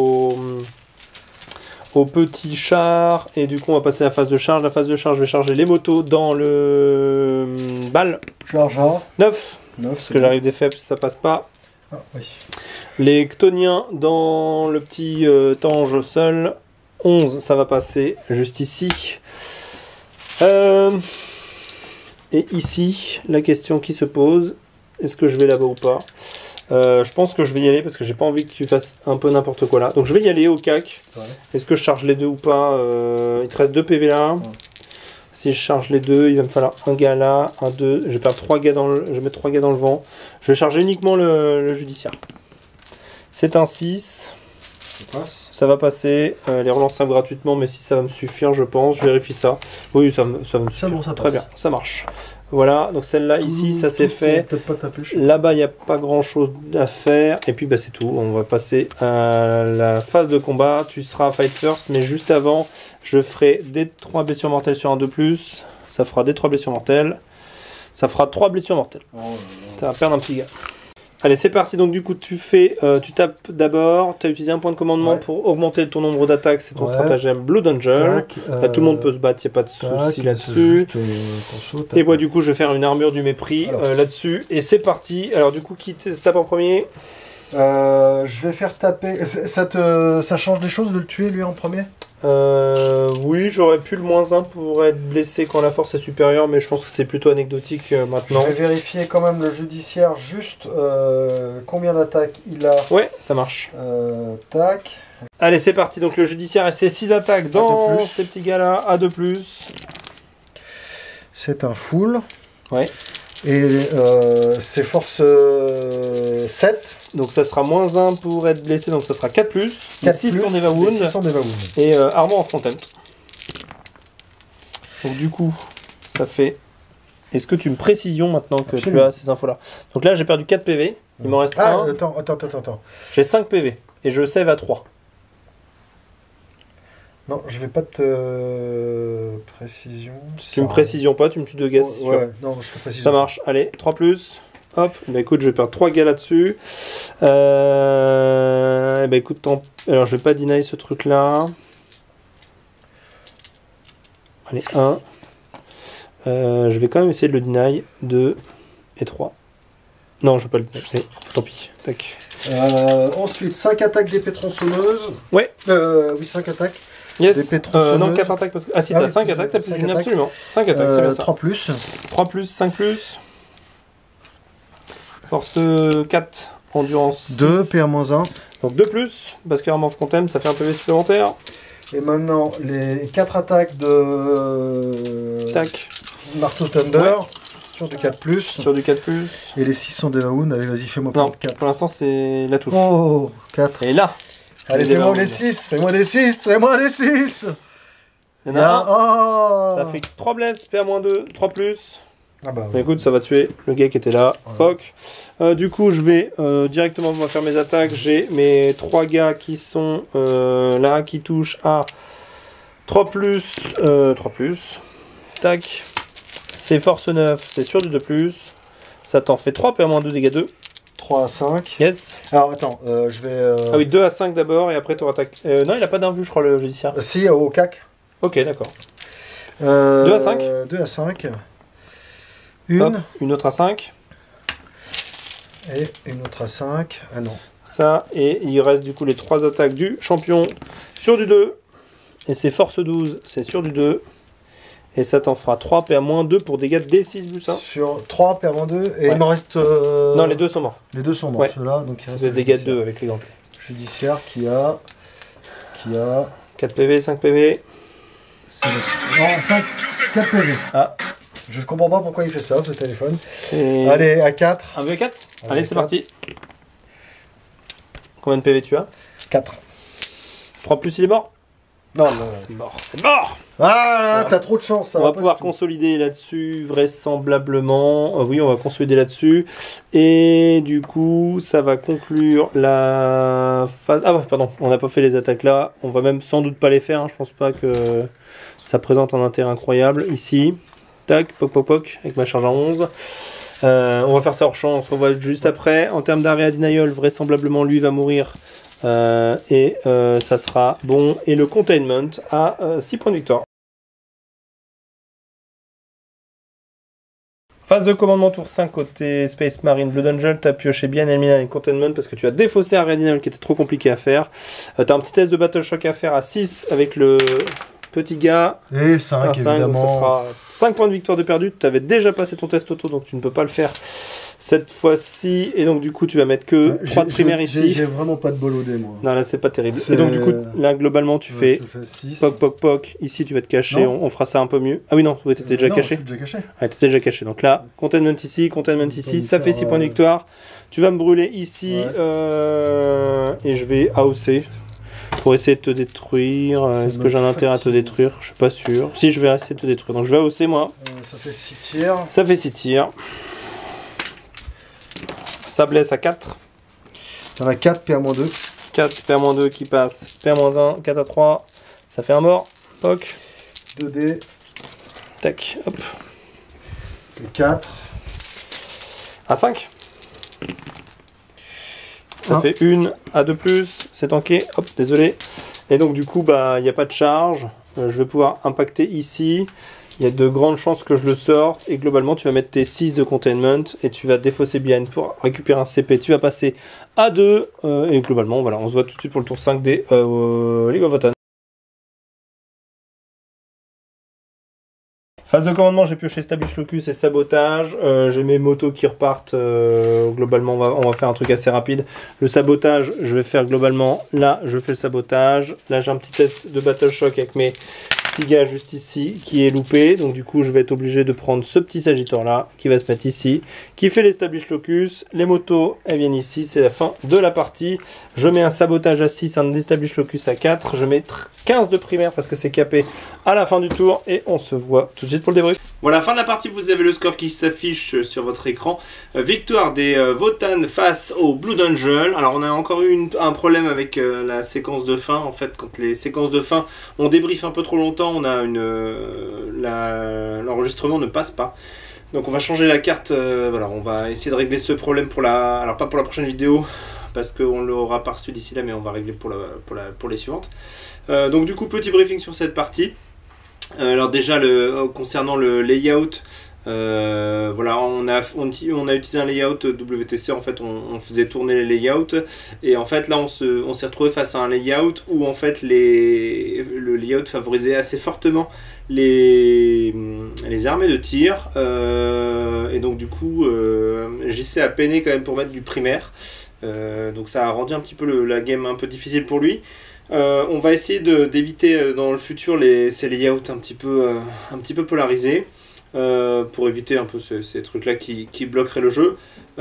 au petit char, et du coup on va passer à la phase de charge. La phase de charge, je vais charger les motos dans le balle. Charge 9 parce que j'arrive des faibles, ça passe pas. Ah, oui. Les Ctoniens dans le petit tange seul, 11, ça va passer juste ici. Et ici, la question qui se pose, est-ce que je vais là-bas ou pas? Je pense que je vais y aller parce que j'ai pas envie que tu fasses un peu n'importe quoi là. Donc je vais y aller au cac. Ouais. Est-ce que je charge les deux ou pas? Il te reste 2 PV là. Ouais. Si je charge les deux, il va me falloir un gars là, un 2. Je vais perdre 3 gars je vais mettre 3 gars dans le vent. Je vais charger uniquement le judiciaire. C'est un 6. Ça va passer. Les relançables gratuitement, mais si ça va me suffire, je pense. Je vérifie ça. Oui, ça va me suffire. Bon, ça très bien, ça marche. Voilà, donc celle-là ici, ça c'est fait. Là-bas, il n'y a pas grand-chose à faire. Et puis bah, c'est tout. On va passer à la phase de combat. Tu seras fight first, mais juste avant, je ferai des 3 blessures mortelles sur un 2+. Ça fera des 3 blessures mortelles. Ça fera 3 blessures mortelles. Ça va perdre un petit gars. Allez, c'est parti. Donc du coup, tu tapes d'abord. Tu as utilisé un point de commandement pour augmenter ton nombre d'attaques. C'est ton stratagème Blood Angel. Là, tout le monde peut se battre. Il n'y a pas de souci là-dessus. Et moi, du coup, je vais faire une armure du mépris là-dessus. Et c'est parti. Alors du coup, qui se tape en premier? Je vais faire taper. Ça change des choses de le tuer lui en premier? Oui, j'aurais pu le -1 pour être blessé quand la force est supérieure, mais je pense que c'est plutôt anecdotique maintenant. Je vais vérifier quand même le judiciaire, juste combien d'attaques il a. Ouais, ça marche. Tac. Allez, c'est parti. Donc le judiciaire, c'est 6 attaques dans ces petits gars-là, à 2+. C'est un full. Ouais. Et c'est force 7. Donc ça sera -1 pour être blessé, donc ça sera 4+. 6 sont des wounds. Et Armor of Contempt. Donc du coup, ça fait... Est-ce que tu me précisions maintenant que tu as ces infos-là? Donc là, j'ai perdu 4 PV. Il m'en reste 1. Attends. J'ai 5 PV. Et je save à 3. Non, je vais pas te... Précision... Tu me précisions pas, tu me tues 2 gars, c'est sûr. Ouais, non, je te précise. Ça marche. Allez, 3+. Hop, bah écoute, je vais perdre 3 gars là-dessus. Bah écoute, alors je vais pas deny ce truc-là. Allez, 1. Je vais quand même essayer de le deny. 2 et 3. Non, je vais pas le deny. Tant pis. Tac. Ensuite, 5 attaques d'épée tronçonneuse. Ouais. Oui, 5 attaques. Yes. Non, 4 attaques. Parce que... Ah si, t'as 5 attaques, t'as plus d'une absolument. 5 attaques, c'est bien ça. 3+. 3+, 5+. Force 4, endurance 6. 2, PA-1. Donc 2+, parce que Armor of Contempt, ça fait un PV supplémentaire. Et maintenant, les 4 attaques de... Tac. Marteau Thunder, sur du 4+. Sur du 4+. Et les 6 sont des wounds. Allez, vas-y, fais-moi non, 4. Pour l'instant, c'est la touche. Oh, 4. Et là. Allez, fais-moi les 6. Fais-moi les 6. Fais-moi les 6. Il y en a un. Ça fait 3 blesses, PA-2, 3+. Ah bah, Mais écoute, ça va tuer le gars qui était là. Fuck. Du coup, je vais directement on va faire mes attaques. J'ai mes 3 gars qui sont là, qui touchent à 3+. Tac. C'est force 9, c'est sur du 2+. Ça t'en fait 3, PA-2, dégâts 2. 3 à 5. Yes. Alors attends, je vais... Ah oui, 2 à 5 d'abord et après tu attaques. Non, il a pas d'invue, je crois, le judiciaire. Si, au CAC. Ok, d'accord. 2 à 5. 2 à 5. Hop, une autre à 5. Et une autre à 5. Ah non. Ça, et il reste du coup les 3 attaques du champion sur du 2. Et c'est force 12, c'est sur du 2. Et ça t'en fera 3 PA-2 pour dégâts D6+1. Sur 3 PA-2. Et il m'en reste... Non, les 2 sont morts. Les 2 sont morts, ceux-là. Donc il reste des dégâts de 2 avec les gantés. Judiciaire qui a 4 PV, 5 PV. Non, 5, 4 PV. Ah. Je comprends pas pourquoi il fait ça, ce téléphone. Et... Allez, à 4. Un V4. Allez, c'est parti. Combien de PV tu as? 4. 3+, il est mort? Non, c'est mort, c'est mort. Ah, t'as trop de chance. Ça on va pouvoir consolider là-dessus, vraisemblablement. Oui, on va consolider là-dessus. Et du coup, ça va conclure la phase... Ah, pardon, on n'a pas fait les attaques là. On va même sans doute pas les faire. Hein. Je pense pas que ça présente un intérêt incroyable. Ici, tac, poc, poc, poc, avec ma charge à 11. On va faire ça hors champ, on se revoit juste après. En termes d'Area Denial, vraisemblablement, lui va mourir. Et ça sera bon. Et le containment à 6 points de victoire. Phase de commandement tour 5 côté Space Marine Blood Angel, tu as pioché bien Elmina et Containment parce que tu as défaussé Area Denial qui était trop compliqué à faire. Tu as un petit test de Battle Shock à faire à 6 avec le petit gars. Et 5 évidemment. Donc ça sera 5 points de victoire de perdu. Tu avais déjà passé ton test auto donc tu ne peux pas le faire cette fois-ci. Et donc du coup tu vas mettre que 3 de primaire ici. J'ai vraiment pas de bol au dé moi. Non là c'est pas terrible. Et donc du coup là globalement tu fais poc poc poc. Ici tu vas te cacher, on fera ça un peu mieux. Ah oui non, t'étais déjà caché. Ouais, t'étais déjà caché. Donc là, containment ici, ça fait 6 points de victoire. Tu vas me brûler ici et je vais AOC. pour essayer de te détruire. Est-ce que j'ai un intérêt à te détruire? Je suis pas sûr. Si, je vais essayer de te détruire. Donc je vais hausser moi. Ça fait 6 tirs. Ça fait 6 tirs. Ça blesse à 4. Il y en a 4, PA-2. 4, PA-2 qui passe. PA-1, 4 à 3. Ça fait un mort. Poc. 2D. Tac, hop. Et 4. À 5. Ça fait 1 à 2 plus. C'est tanké. Hop, désolé. Et donc du coup, bah, il n'y a pas de charge. Je vais pouvoir impacter ici. Il y a de grandes chances que je le sorte. Et globalement, tu vas mettre tes 6 de containment. Et tu vas défausser behind pour récupérer un CP. Tu vas passer à 2. Et globalement, voilà, on se voit tout de suite pour le tour 5 des League of Votan. Phase de commandement, j'ai pioché Establish Locus et Sabotage. J'ai mes motos qui repartent. Globalement, on va faire un truc assez rapide. Le sabotage, je vais faire globalement. Là, je fais le sabotage. Là, j'ai un petit test de Battle Shock avec mes petits gars juste ici qui est loupé. Donc, du coup, je vais être obligé de prendre ce petit Sagitaire là qui va se mettre ici. Qui fait l'Establish Locus. Les motos, elles viennent ici. C'est la fin de la partie. Je mets un sabotage à 6, un Establish Locus à 4. Je mets 15 de primaire parce que c'est capé à la fin du tour. Et on se voit tout de suite pour le débrief. Voilà, fin de la partie, vous avez le score qui s'affiche sur votre écran. Victoire des Votan face au Blood Angel. Alors on a encore eu un problème avec la séquence de fin. En fait, quand les séquences de fin, on débrief un peu trop longtemps, on a l'enregistrement ne passe pas. Donc on va changer la carte, voilà, on va essayer de régler ce problème pour alors pas pour la prochaine vidéo, parce qu'on l'aura pas reçu d'ici là, mais on va régler pour les suivantes. Donc du coup, petit briefing sur cette partie. Alors déjà, concernant le layout, voilà, on a utilisé un layout WTC. En fait, on faisait tourner les layouts, et en fait là on s'est retrouvé face à un layout où en fait le layout favorisait assez fortement les armées de tir, et donc du coup j'essaie à peiner quand même pour mettre du primaire, donc ça a rendu un petit peu la game un peu difficile pour lui. On va essayer d'éviter dans le futur ces layouts un petit peu polarisés, pour éviter un peu ces trucs là qui bloqueraient le jeu.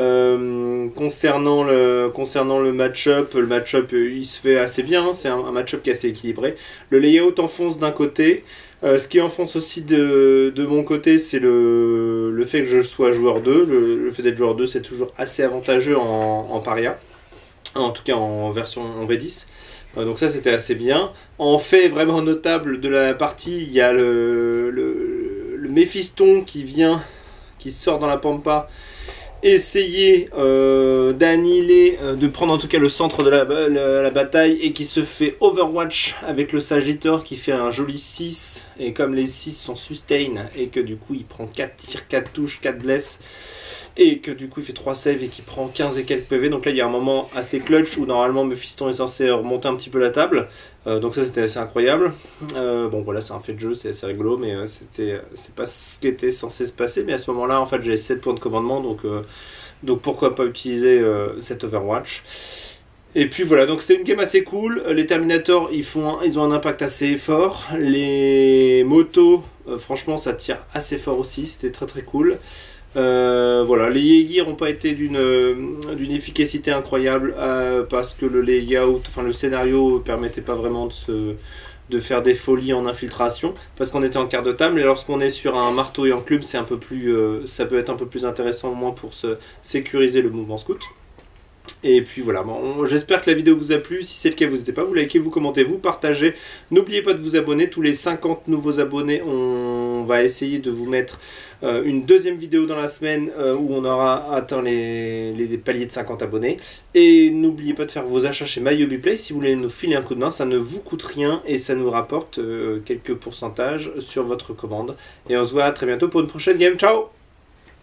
Concernant le match-up, il se fait assez bien, hein, c'est un match-up qui est assez équilibré. Le layout enfonce d'un côté, ce qui enfonce aussi de mon côté, c'est le fait que je sois joueur 2. Le fait d'être joueur 2, c'est toujours assez avantageux en Paria, en tout cas en version en V10. Donc ça, c'était assez bien. En fait vraiment notable de la partie, il y a le Méphiston qui sort dans la pampa, essayer d'annihiler, de prendre en tout cas le centre de la bataille, et qui se fait Overwatch avec le Sagitaire qui fait un joli 6, et comme les 6 sont sustain, et que du coup il prend 4 tirs, 4 touches, 4 blesses, et que du coup il fait 3 saves et qu'il prend 15 et quelques PV. Donc là il y a un moment assez clutch où normalement Mephiston est censé remonter un petit peu la table, donc ça c'était assez incroyable. Bon voilà, c'est un fait de jeu, c'est assez rigolo, mais c'est pas ce qui était censé se passer. Mais à ce moment là en fait j'ai 7 points de commandement, donc pourquoi pas utiliser cet Overwatch. Et puis voilà, donc c'est une game assez cool. Les Terminators ils ont un impact assez fort. Les motos, franchement ça tire assez fort aussi, c'était très très cool. Voilà, les Jaeger n'ont pas été d'une efficacité incroyable, parce que le layout, enfin le scénario permettait pas vraiment de faire des folies en infiltration, parce qu'on était en quart de table. Et lorsqu'on est sur un marteau et en club, c'est un peu plus, ça peut être un peu plus intéressant au moins pour sécuriser le mouvement scout. Et puis voilà, bon, j'espère que la vidéo vous a plu. Si c'est le cas, n'hésitez pas, vous likez, vous commentez, vous partagez. N'oubliez pas de vous abonner. Tous les 50 nouveaux abonnés, on va essayer de vous mettre une deuxième vidéo dans la semaine, où on aura atteint les paliers de 50 abonnés. Et n'oubliez pas de faire vos achats chez MyHobbyPlay. Si vous voulez nous filer un coup de main, ça ne vous coûte rien et ça nous rapporte quelques pourcentages sur votre commande. Et on se voit très bientôt pour une prochaine game. Ciao!